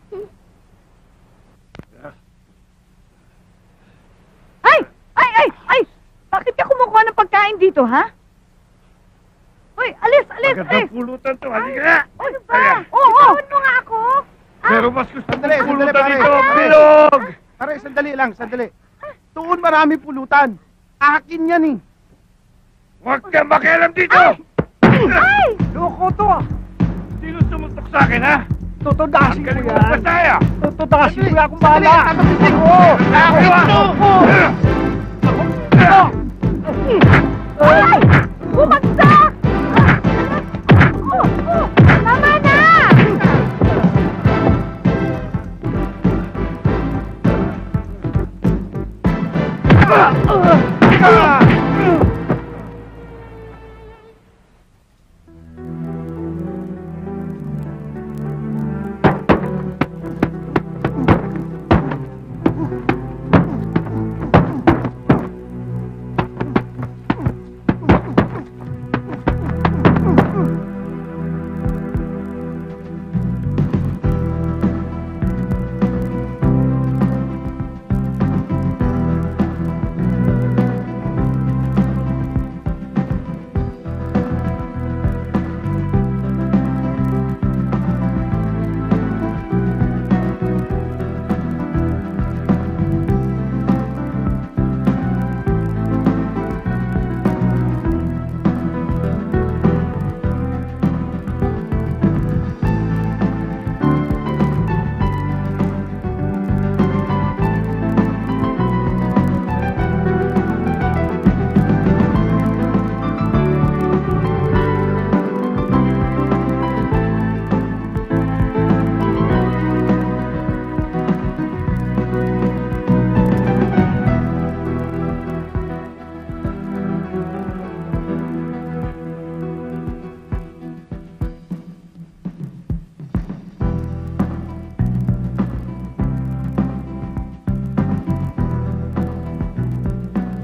Ay! Ay! Ay! Ay! Bakit ka kumukuha ng pagkain dito, ha? Hoy, alis! Alis! Alis! pulutan to, halika! Ano ba? Oo! Oh, oh. mo nga ako! Pero mas gusto Sandali, sandali, pulutan pare. dito, bilog! Pare, sandali lang, sandali. Tuon marami pulutan. Akin yan eh. Huwag kang makialam dito! Ay! Loko to ah! Sino sumutok sa akin, ha? Tutudasin ko Galing mo yan. masaya! Tutudasin ko yan kung Sandali, bahala. Tata Pidring. Oo! Akin to! Ay! Bumagsak! Oh, oh. Tama na!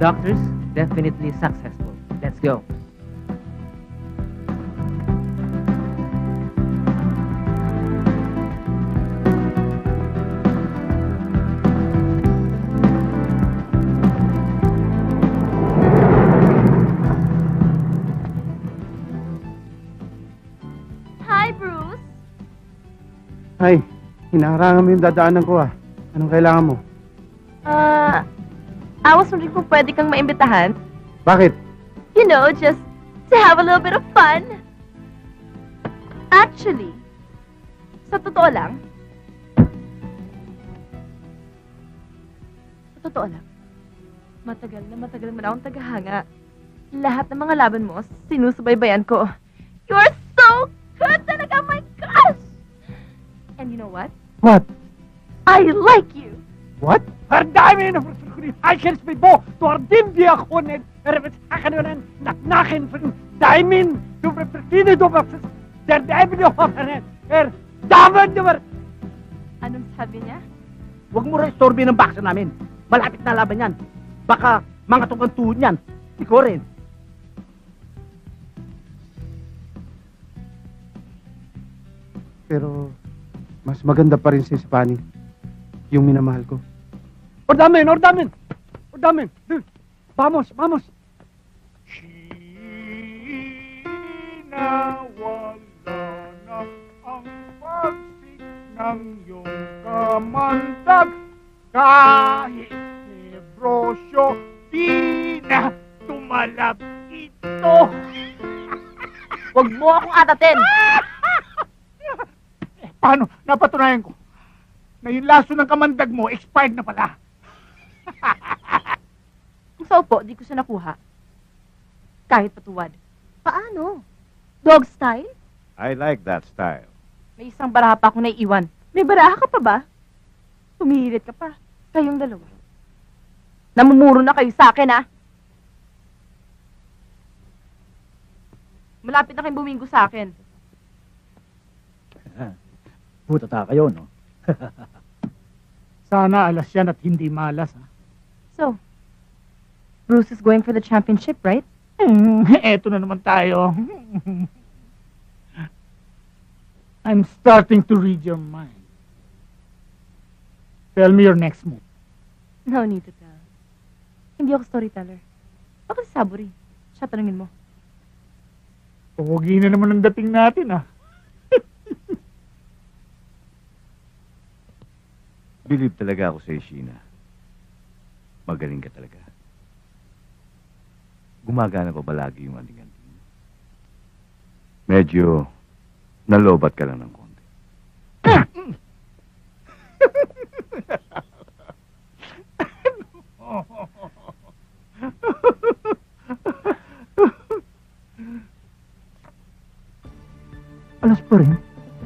Doctors, definitely successful. Let's go. Hi, Bruce. Ay, hinaharangan mo yung dadaanan ko ah. Anong kailangan mo? Ah, I was wondering kung pwede kang maimbitahan. Bakit? You know, just to have a little bit of fun. Actually, sa totoo lang, sa totoo lang, matagal na matagal mo na akong tagahanga. Lahat ng mga laban mo, sinusubaybayan ko. You're so good talaga, my gosh! And you know what? What? I like you! What? Her dami na Eichens med bo, du har din diakonen, er vet hakanen, naknaken från diamond, du befrine du befrine, der diamond of hakanen, er daman du ber. Anong sabi niya? Huwag mo rin istorbi ng baksa namin. Malapit na laban yan. Baka mga tukang tuhod yan. Ikaw rin. Pero, mas maganda pa rin si Spani. Yung minamahal ko. Ordamen, ordamen, ordamen, dude, vamos, vamos. Nawala na ang pagsik ng iyong kamandag. Kahit nebrosyo, di na tumalab ito. Huwag mo akong atatin. Paano? Napatunayan ko na yung laso ng kamandag mo, expired na pala. Kung sa upo, di ko siya nakuha. Kahit patuwad. Paano? Dog style? I like that style. May isang baraha pa akong naiiwan. May baraha ka pa ba? Pumihilit ka pa. Kayong dalawa. Namumuro na kayo sa akin, ha? Malapit na kayong buminggo sa akin. Puta ta kayo, no? Sana alas yan at hindi malas, ha? So, Bruce is going for the championship, right? Hmm, eto na naman tayo. I'm starting to read your mind. Tell me your next move. No need to tell. Hindi ako storyteller. Bakit si Saburi? Siya tanungin mo. Pogi na naman ang dating natin, ah. Believe talaga ako sa Sheena. Magaling ka talaga. Gumagana pa palagi yung anting-anting. Medyo nalobat ka lang ng konti. Alas pa rin.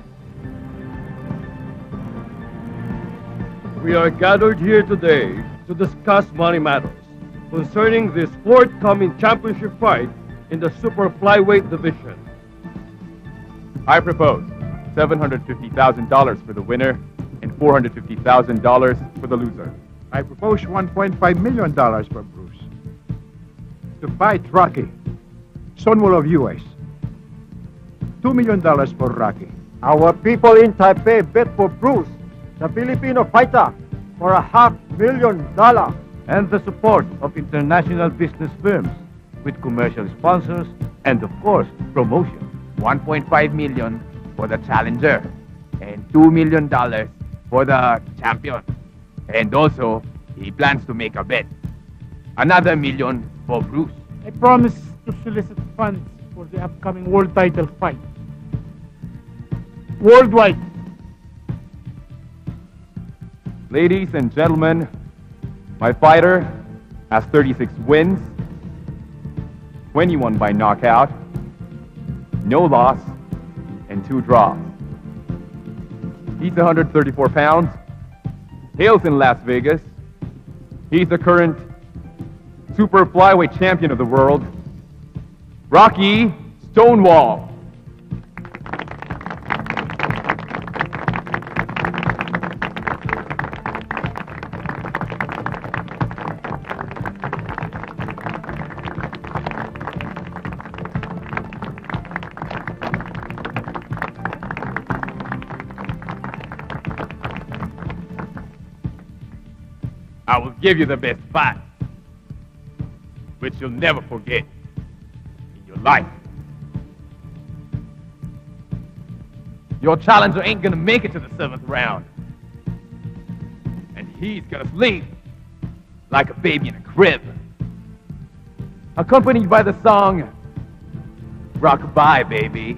We are gathered here today to discuss money matters concerning this forthcoming championship fight in the super flyweight division. I propose seven hundred fifty thousand dollars for the winner and four hundred fifty thousand dollars for the loser. I propose one point five million dollars for Bruce to fight Rocky, Stonewall of U S. two million dollars for Rocky. Our people in Taipei bet for Bruce, the Filipino fighter, for a half million dollars. And the support of international business firms with commercial sponsors and, of course, promotion. one point five million for the challenger and two million dollars for the champion. And also, he plans to make a bet. Another million for Bruce. I promise to solicit funds for the upcoming world title fight. Worldwide. Ladies and gentlemen, my fighter has thirty-six wins, twenty-one by knockout, no loss, and two draws. He's one hundred thirty-four pounds, hails in Las Vegas. He's the current super flyweight champion of the world, Rocky Stonewall. I will give you the best fight, which you'll never forget in your life. Your challenger ain't gonna make it to the seventh round. And he's gonna sleep like a baby in a crib, accompanied by the song, Rockabye, Baby.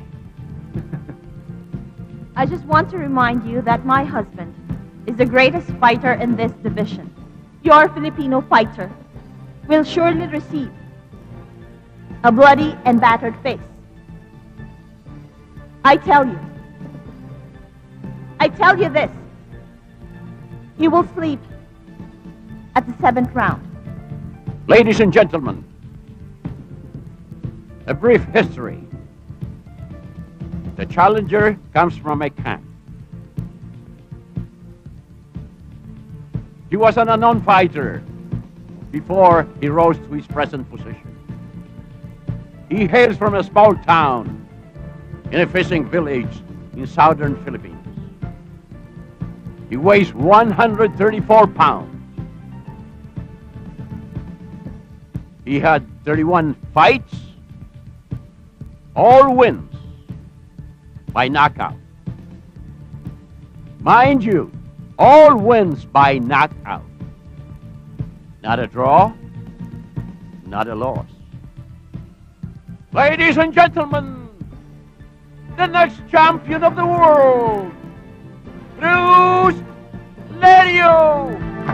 I just want to remind you that my husband is the greatest fighter in this division. Your Filipino fighter will surely receive a bloody and battered face. I tell you, I tell you this, he will sleep at the seventh round. Ladies and gentlemen, a brief history. The challenger comes from a camp. He was an unknown fighter before he rose to his present position. He hails from a small town in a fishing village in southern Philippines. He weighs one hundred thirty-four pounds. He had thirty-one fights, all wins by knockout. Mind you, all wins by knockout. Not a draw, not a loss. Ladies and gentlemen, the next champion of the world, Bruce Lerio!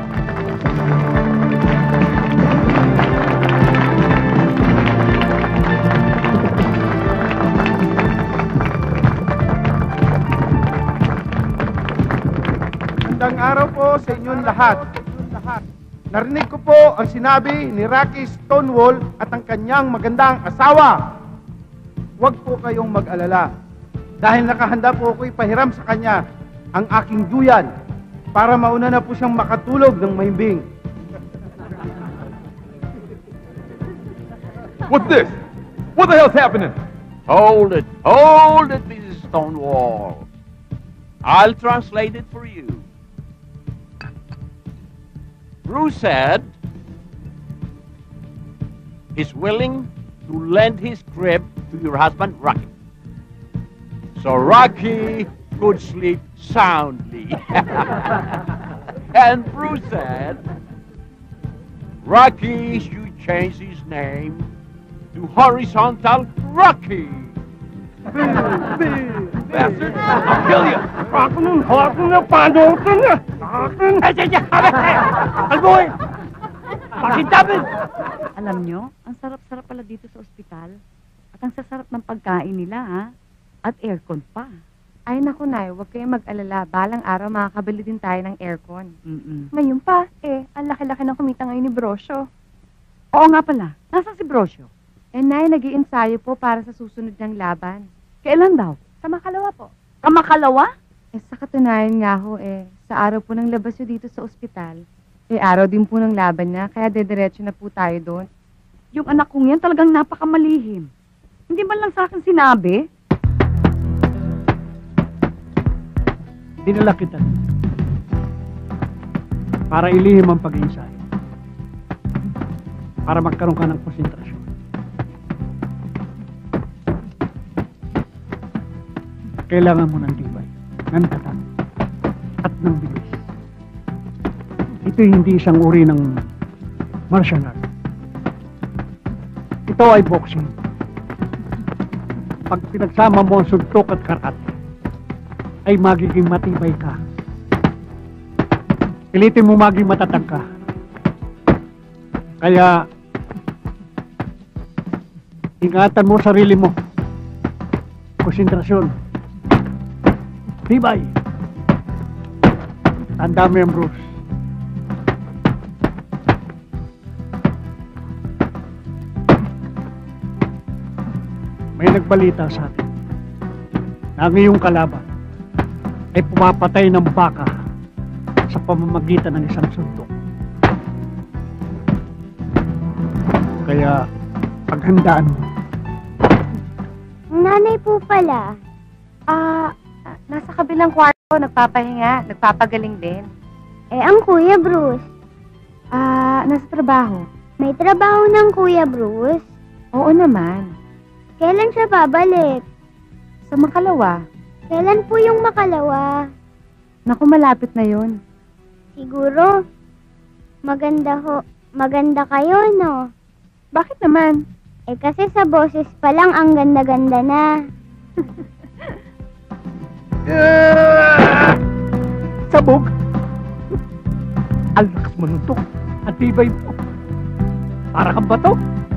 Magandang araw po sa inyong lahat. Narinig ko po ang sinabi ni Rocky Stonewall at ang kanyang magandang asawa. Huwag po kayong mag-alala dahil nakahanda po ako ipahiram sa kanya ang aking duyan para mauna na po siyang makatulog ng mahimbing. What's this? What the hell's happening? Hold it, hold it, Missus Stonewall. I'll translate it for you. Bruce said he's willing to lend his crib to your husband, Rocky. So Rocky could sleep soundly. And Bruce said Rocky should change his name to Horizontal Rocky. Bastard! I'll kill you! Alam nyo, ang sarap-sarap pala dito sa ospital. At ang sasarap ng pagkain nila, ha? At aircon pa. Ay naku, Nay, huwag kayong mag-alala. Balang araw makakabili din tayo ng aircon. Mm-mm. Ngayon pa, eh, ang laki-laki ng kumita ngayon ni Brosyo. Oo nga pala. Nasaan si Brosyo? Eh, Nay, nag-iensayo po para sa susunod ng laban. Kailan daw? Sa makalawa po. Kamakalawa? Eh, sa katunayan nga ho, eh, sa araw po ng labas nyo dito sa ospital, eh, araw din po ng laban niya, kaya dediretso na po tayo doon. Yung anak kong yan talagang napakamalihim. Hindi man lang sa akin sinabi. Dinala kita para ilihim ang pag-iinsayo. Para magkaroon ka ng konsentrasyon. Kailangan mo ng tibay, ng tatag, at ng bilis. Ito hindi isang uri ng martial art. Ito ay boxing. Pag pinagsama mo ang suntok at karate, ay magiging matibay ka. Pilitin mo maging matatag ka. Kaya, ingatan mo sarili mo. Konsentrasyon. Tibay. Tanda mo yan, Bruce. May nagbalita sa atin na ang iyong kalaban ay pumapatay ng baka sa pamamagitan ng isang suntok. Kaya, paghandaan mo. Nanay po pala. Ah, nasa kabilang kwarto, nagpapahinga, nagpapagaling din. Eh, ang Kuya Bruce. Ah, nasa trabaho. May trabaho ng Kuya Bruce? Oo naman. Kailan siya babalik? Sa Makalawa. Kailan po yung Makalawa? Naku, malapit na yon. Siguro, maganda ho. Maganda kayo, no? Bakit naman? Eh kasi sa boses pa lang ang ganda-ganda na. Sabog! Ang lakas mo nuntok. Ang tibay mo. Para kang bato.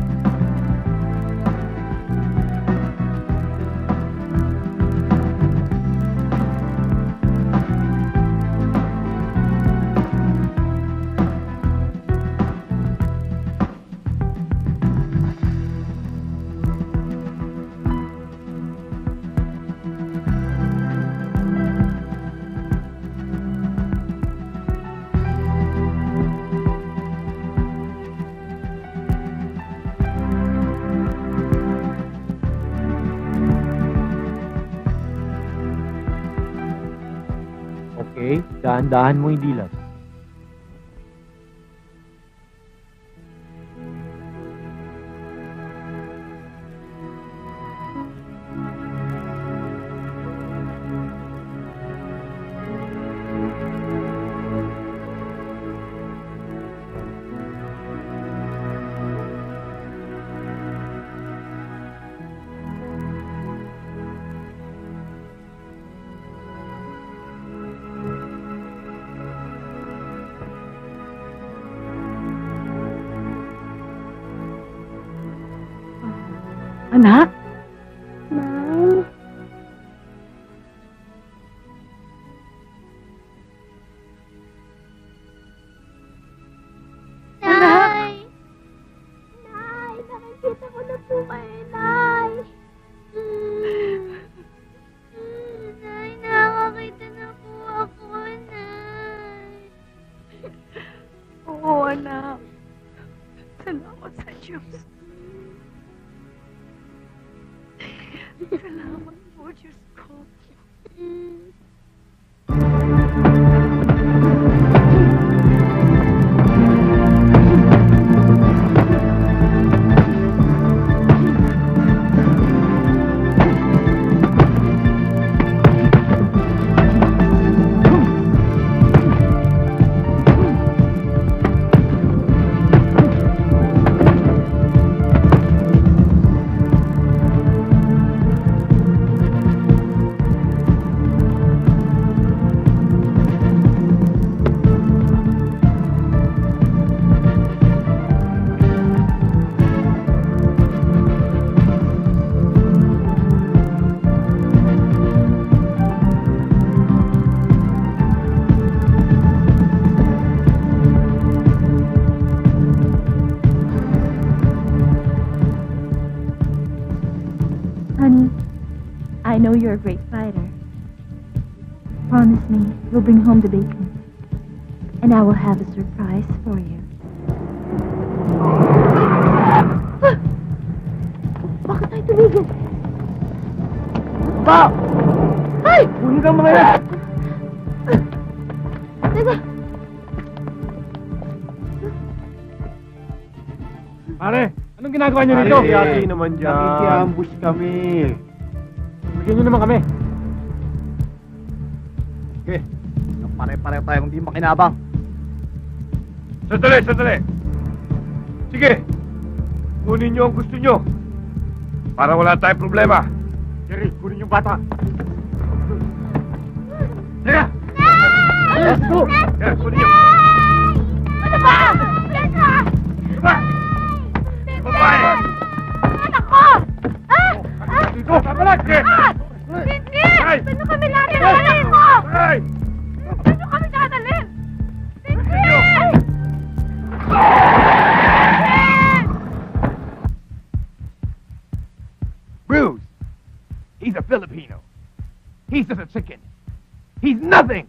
Okay, dahan-dahan mo yung dilat. Anak? Nay? Nay! Nay, nakikita ko na po kayo, Nay. Mm. Mm, Nay, nakakita na po ako, Nay. Oo, anak. Salamat sa Diyos. Salamat po, Diyos ko. Honey, I know you're a great fighter. Promise me you'll bring home the bacon. And I will have a surprise for you. Bakit tayo tumigil? Pa! Ay! Kunin kang mga yan! Teka! Pare, anong ginagawa niyo rito? Hati-hati naman dyan. Nakikiambush kami. Bigyan niyo naman kami. Okay. Pare-pareho tayong hindi makinabang. Sandali, sandali. Sige. Kunin niyo ang gusto niyo. Para wala tayong problema. Jerry, kunin yung bata. Teka! Let's go! Yan, kunin niyo. Ano ba? Teka! Diba? Babae! Anak ko! Ah! Dito, kapalag! Ah! Hindi! Saan nyo kami natin ang anak ko? Ay! Saan nyo kami dadalhin? Hindi! Bruce, he's a Filipino. He's just a chicken. He's nothing.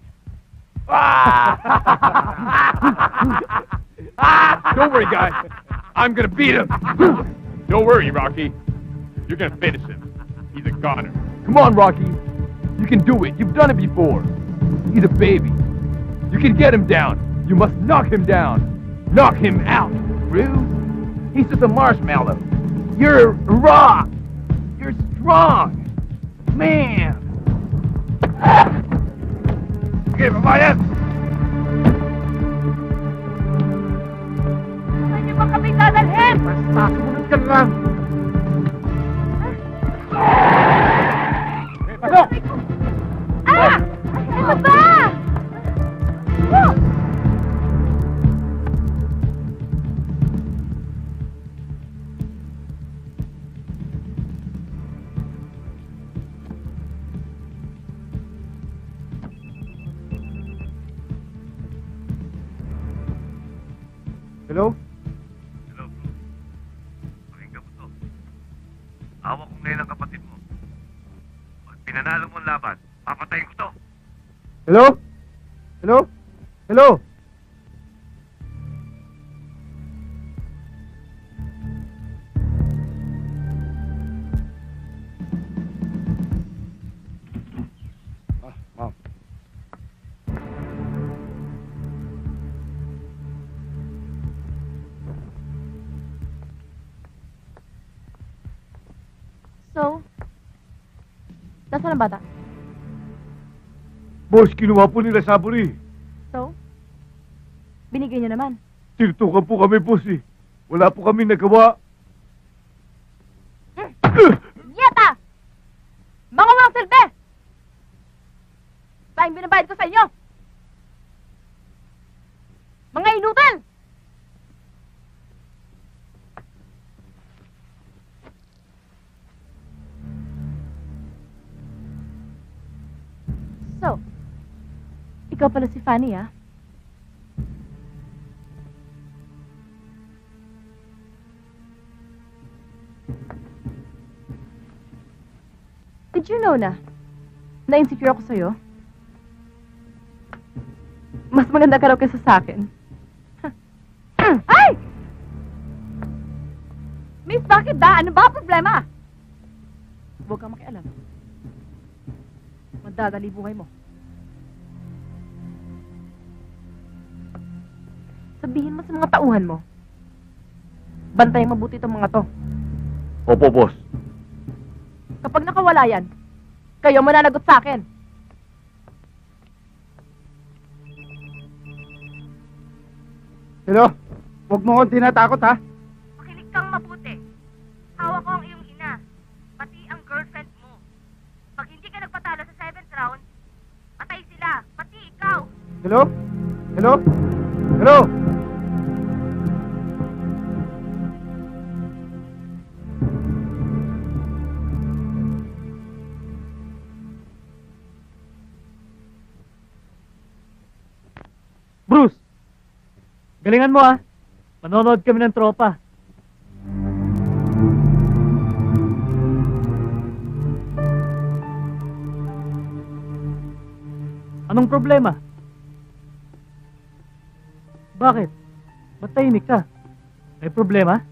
Don't worry, guys. I'm gonna beat him. Don't worry, Rocky. You're gonna finish him. He's a goner. Come on, Rocky. You can do it. You've done it before. He's a baby. You can get him down. You must knock him down. Knock him out, Bruce. He's just a marshmallow. You're raw. You're strong. Man. Okay, babayan. Saan niyo ba kami dadalhin? Basta, sumunod ka lang. Pasok! Ah! Ano ba? Oh! Hello? Hello, Bruce. Pakinggan mo to. Awa ko ngayon ang kapatid mo. Pag pinanalo mo ang laban, papatayin ko to. Hello? Hello? Hello? Ah, ma'am. So, nasaan ang bata? Boss, kinuha po nila Saburi. So, binigay niyo naman. Tinutukan po kami, boss eh. Wala po kami nagawa. Yeta! Mga walang silbi! Saan binabayad ko sa inyo? Mga inutil! So, ikaw pala si Fanny, ah? Did you know na, na-insecure ako sa'yo? Mas maganda ka raw kaysa sa akin. Ay! Miss, bakit ba? Ano ba ang problema? Huwag kang makialam. Madadali buhay mo. Sabihin mo sa mga tauhan mo, bantayan mabuti itong mga to. Opo, boss. Kapag nakawala yan, kayo mananagot sa akin. Hello? Huwag mo akong tinatakot, ha? Makinig kang mabuti. Hawak ko ang iyong ina, pati ang girlfriend mo. Pag hindi ka nagpatalo sa seventh round, patay sila, pati ikaw. Hello? Hello? Hello? Bruce! Galingan mo ah. Manonood kami ng tropa. Anong problema? Bakit? Ba't tahimik ka? May problema?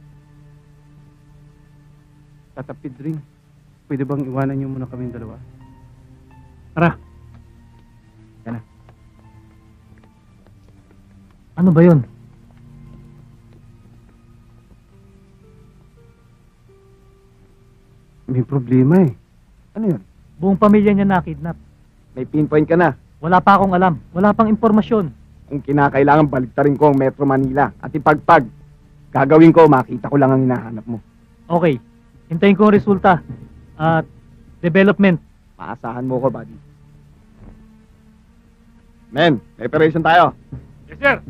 Tata Pedring, pwede bang iwanan niyo muna kaming dalawa? Tara. Yan na. Ano ba yun? May problema eh. Ano yun? Buong pamilya niya nakidnap. May pinpoint ka na. Wala pa akong alam. Wala pang impormasyon. Kung kinakailangan baliktarin ko ang Metro Manila at ipagpag, gagawin ko, makita ko lang ang hinahanap mo. Okay. Hintayin ko ang resulta. At development. Maasahan mo ko, buddy. Men, may operation tayo. Yes, sir.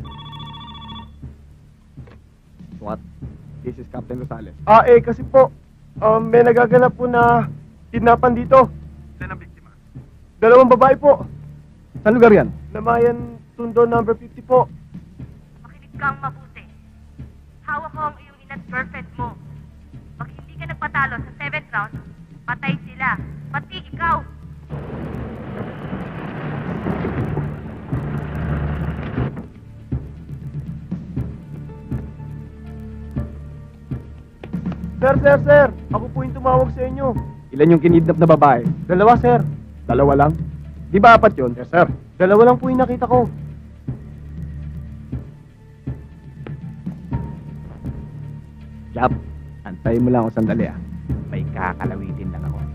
What? This is Captain Rosales. Ah, eh, kasi po, um, may nagaganap po na kidnapan dito. Saan ang biktima? Dalawang babae po. Saan lugar yan? Namayan Tundo number fifty po. Makinig kang mabuti. Hawak ko ang iyong ina't girlfriend mo. Pag hindi ka nagpatalo sa seventh round, patay sila, pati ikaw. Sir, sir, sir. Ako po yung tumawag sa inyo. Ilan yung kinidnap na babae? Dalawa, sir. Dalawa lang? Di ba apat yun? Yes, sir. Dalawa lang po yung nakita ko. Chap, antayin mo lang ako sandali ah. May kakalawitin lang ako.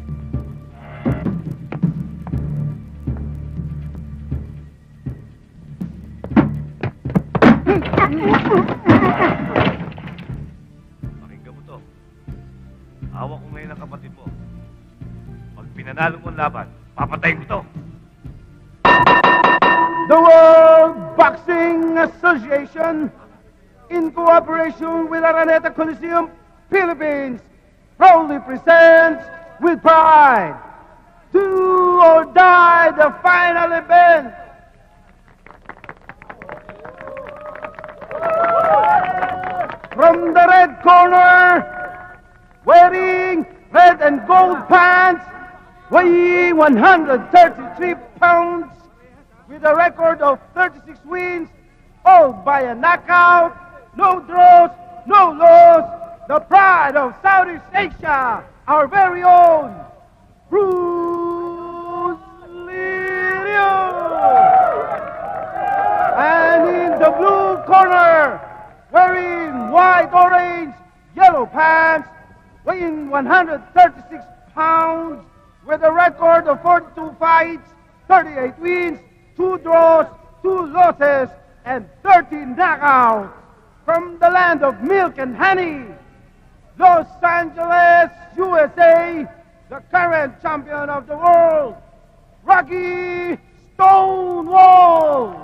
Pakinggan mo to. Hawak ko ngayon ang kapatid mo. Pag pinanalo mo ang laban, papatayin ko to. The World Boxing Association, in cooperation with Araneta Coliseum, Philippines, proudly presents with pride Do or Die, the final event. From the red corner, wearing red and gold pants, weighing one hundred thirty-three pounds, with a record of thirty-six wins, all by a knockout, no draws, no loss, the pride of Southeast Asia, our very own Bruce Lirio. And in the blue corner, wearing white, orange, yellow pants, weighing one hundred thirty-six pounds, with a record of forty-two fights, thirty-eight wins, two draws, two losses, and thirteen knockouts. From the land of milk and honey, Los Angeles, U S A, the current champion of the world, Rocky Stonewall.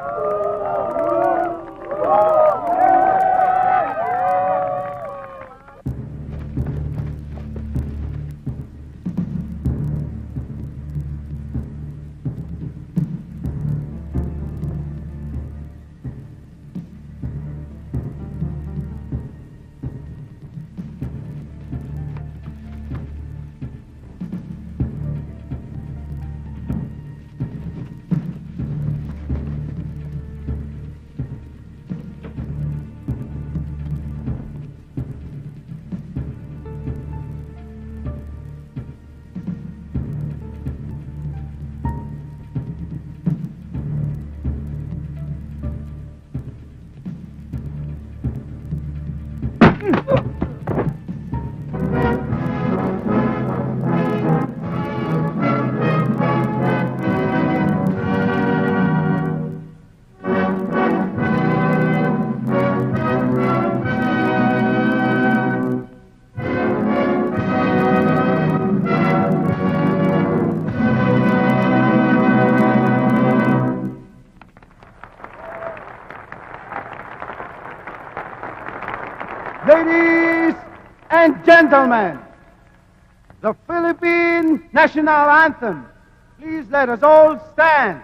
Ladies and gentlemen, the Philippine national anthem. Please let us all stand.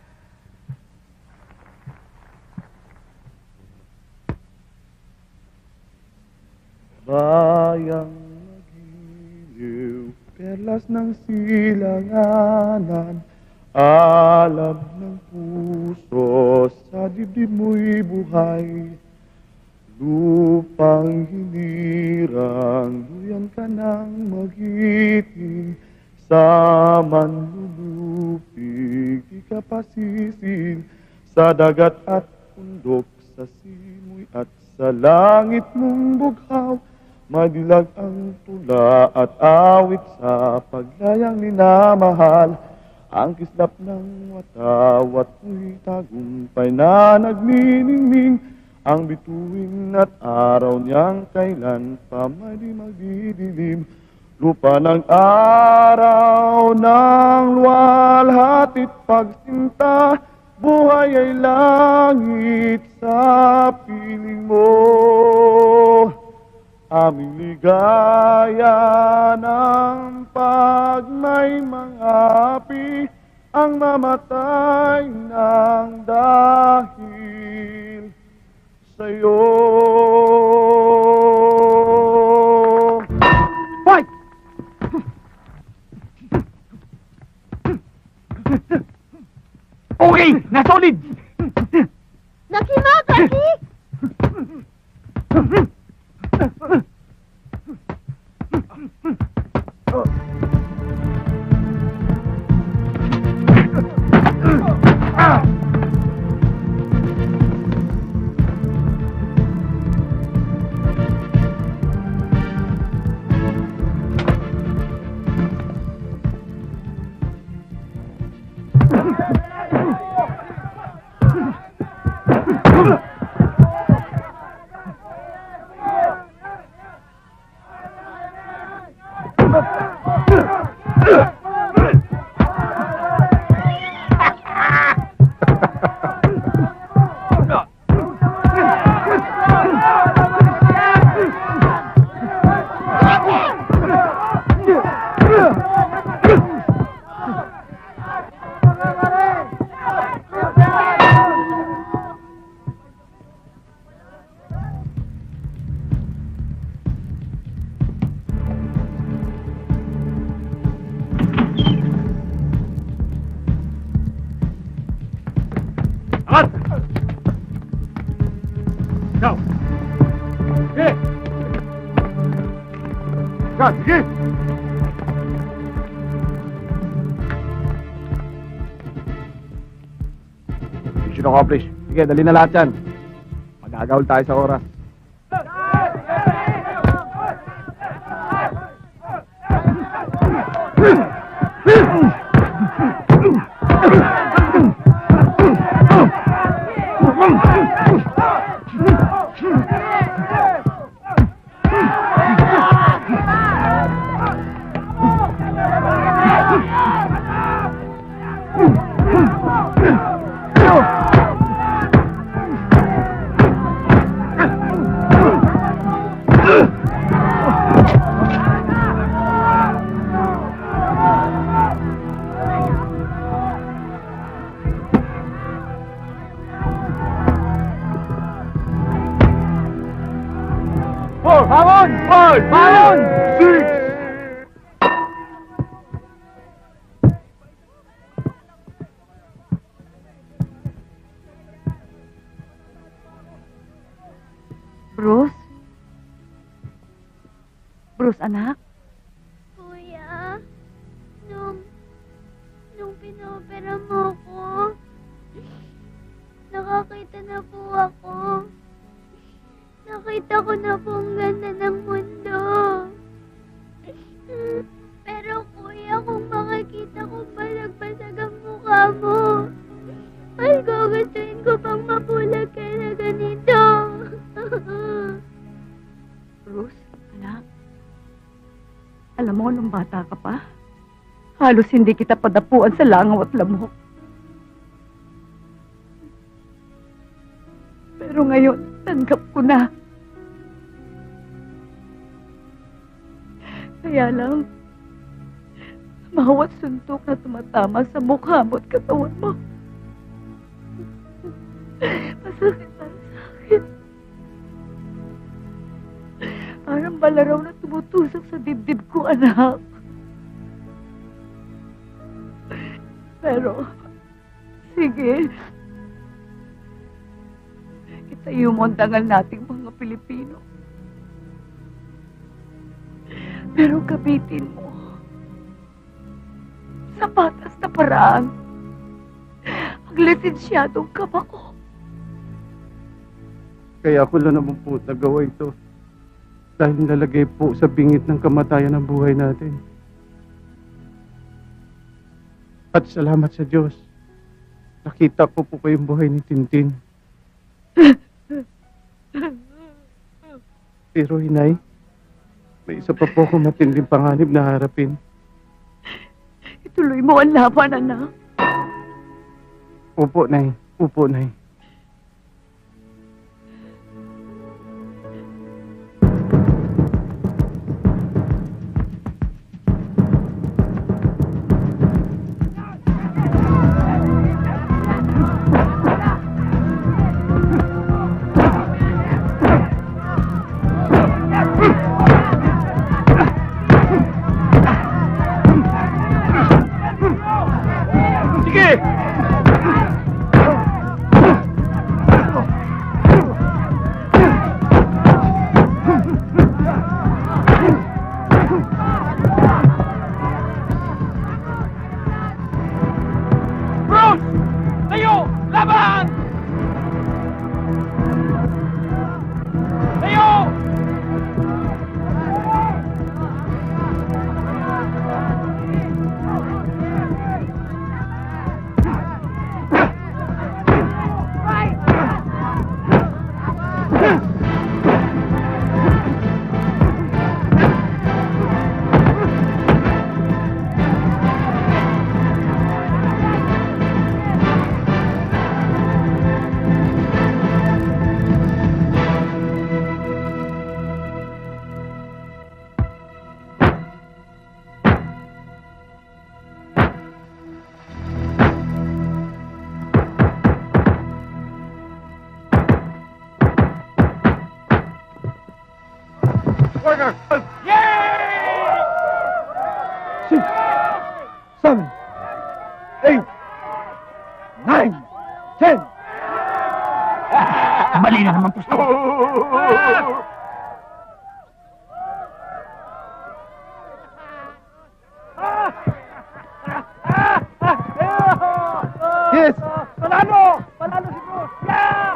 Bayang magiliw, perlas ng silanganan, alam ng puso, sa dibdib mo'y buhay. Lupang hinirang, duyan ka ng magiting, sa manlulupig, di ka pasisin, sa dagat at bundok, sa simoy at sa langit mong bughaw, madilag ang tula at awit sa paglayang minamahal, ang kislap ng watawat mo'y tagumpay na nagniningning, ang bituin at araw niyang kailan pa may di magdidilim. Lupa ng araw ng luwalhati't pagsinta, buhay ay langit sa piling mo. Aming ligaya ng pag may mga api, ang mamatay ng dahil sa'yo. Fight! Okay, nasolid! Nakimagaki! Ikaw! Sige! Ikaw, sige! Mission accomplished. Sige, dali na lahat yan. Magagawal tayo sa oras. Four! Bangon! Five! Bangon! Six! Bruce? Bruce, anak? Kuya, nung, nung pinopera mo ko, nakakita na po ako. Nakita ko na po ang ganda ng mundo. Pero kuya, kung makikita ko balagbasag ang mukha mo, mas gugustuhin ko pang mabulag ka na ganito. Bruce, anak? Alam mo, nung bata ka pa, halos hindi kita padapuan sa langaw at lamok. Pero ngayon, tanggap ko na. Kaya lang, bawat suntok na tumatama sa mukha mo at katawan mo, masakit ang sakit. Parang balaraw na tumutusok sa dibdib ko, anak. Pero, sige. Itayo mo ang dangal nating mga Pilipino. Pero gamitin mo sa patas na paraan ang lisensyadong kabako. Kaya ako lang naman po nagawa ito. Dahil nalagay po sa bingit ng kamatayan ng buhay natin. At salamat sa Diyos. Nakita ko po kayong buhay ni Tintin. Pero Inay, may isa pa po akong matinding panganib na harapin. Ituloy mo ang laban, anak. Upo, Nay. Upo, Nay. Sige! seven, eight, nine, ten. Mali na naman pusto. Yes! Panalo! Panalo si Bruce! Yeah!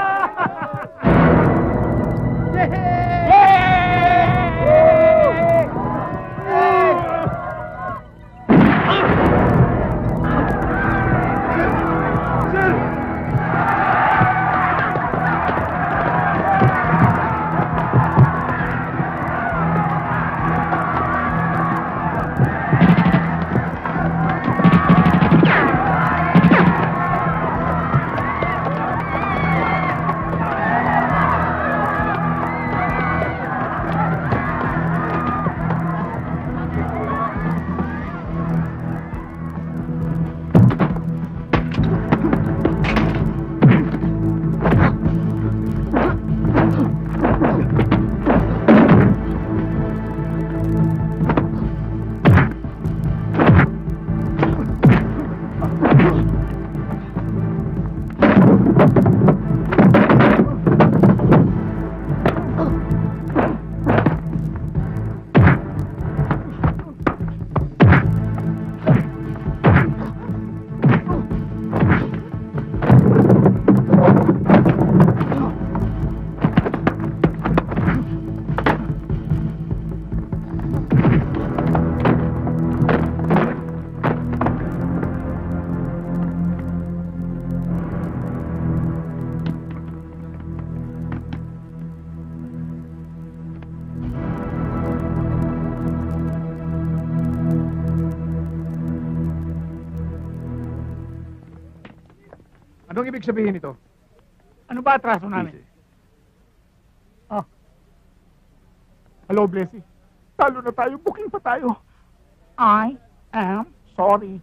Anong ibig sabihin nito? Ano ba atraso namin? Ah. Hello, Blessy. Talo na tayo. Booking pa tayo. I am sorry.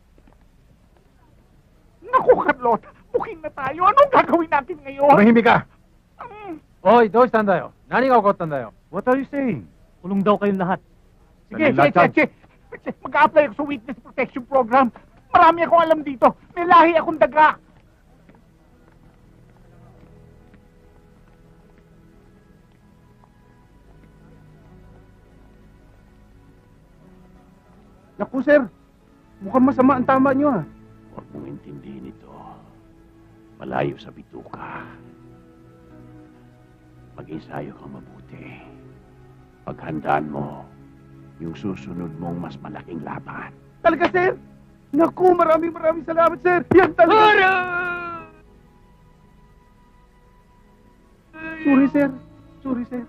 Naku, Carlota. Booking na tayo. Anong gagawin natin ngayon? Tumahimik ka. Oy, doうしたんだよ? Nani ga okottaんだよ? What are you saying? Kulong daw kayong lahat. Sige, sige, sige, sige. Mag-a-apply ako sa Witness Protection Program. Marami akong alam dito. May lahi akong daga. Naku, sir. Mukhang masama ang tama nyo, ah. Huwag mong intindihin ito. Malayo sa bituka. Mag-ensayo kang mabuti. Paghandaan mo yung susunod mong mas malaking laban. Talaga, sir? Naku, maraming maraming salamat, sir. Yan talaga. Sorry, sir. Sorry, sir.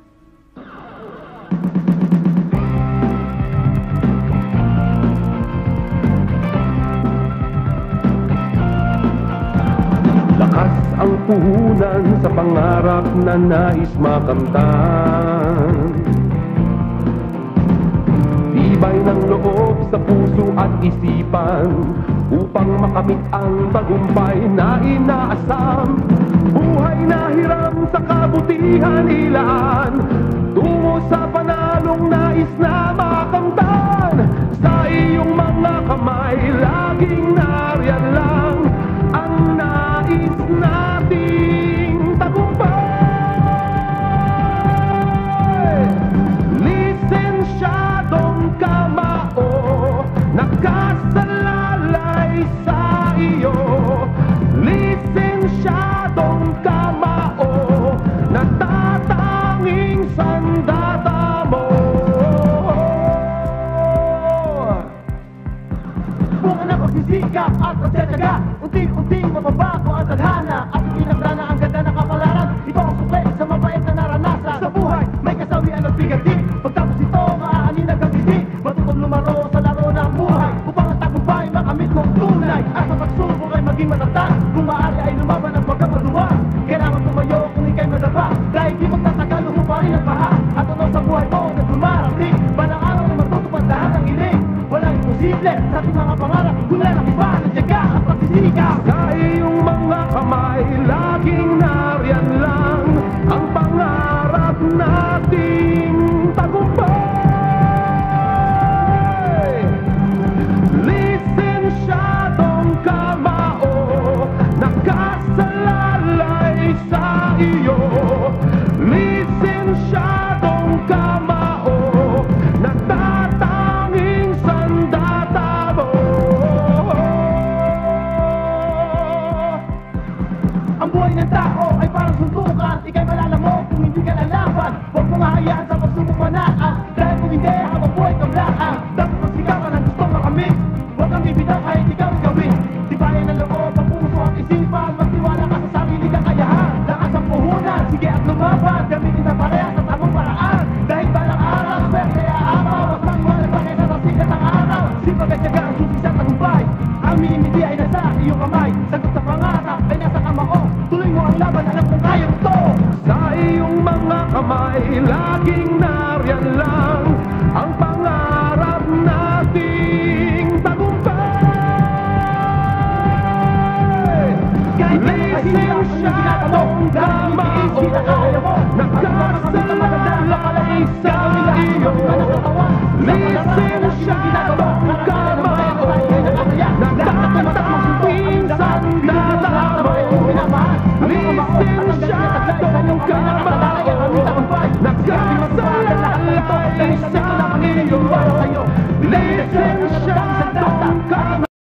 Lakas ang puhunan sa pangarap na nais makamtan. Tibay ng loob sa puso at isipan upang makamit ang tagumpay na inaasam. Buhay na hiram sa kabutihan ilan, tungo sa panalong nais na makamtan. Sa iyong mga kamay laging nariyan lang ang nais nating tagumpay. Lisensyadong kamao, nakasalalay sa iyo. Lisensyadong kamao, natatanging sandata mo. Bunga na pagsisikap at pagtsatsaga, unti-unting mababago ang tadhana at pinagdana ang ganda ng kapalaran. Ito ang sukle sa mabait na naranasan. Sa buhay, may kasawian at bigati. Pagtapos ito, maaani na gabiti. Matutong lumaro sa laro ng buhay upang ang tagumpay makamit mong tunay. At sa pagsubok ay maging matatag. Kung maaari ay lumaban at magkamaluwag. Kailangan tumayo kung ikay madapa. Dahil di magtatagal, lumuparin ang paha. At ano sa buhay mo na dumarating. Balang araw na matutupad lahat ng iling. Walang imposible sa ating mga pangarap. Wala ng iba na tiyaga at pagsisikap. Sa iyong mga kamay laging nariyan lang ang pangarap nating tagumpay. hindi sa tagumpay. Ang minimiti ay nasa iyong kamay. Sagot sa pangarap ay nasa kama ko. Tuloy mo ang laban, alam kong kaya to. Sa iyong mga kamay, laging nariyan lang ang pangarap nating tagumpay. Lising siya mong damao, nakasalalay sa iyo. Lising siya mong kamao, nakakatang minsan dalamo. Lising siya mong kamao, nakasalalay sa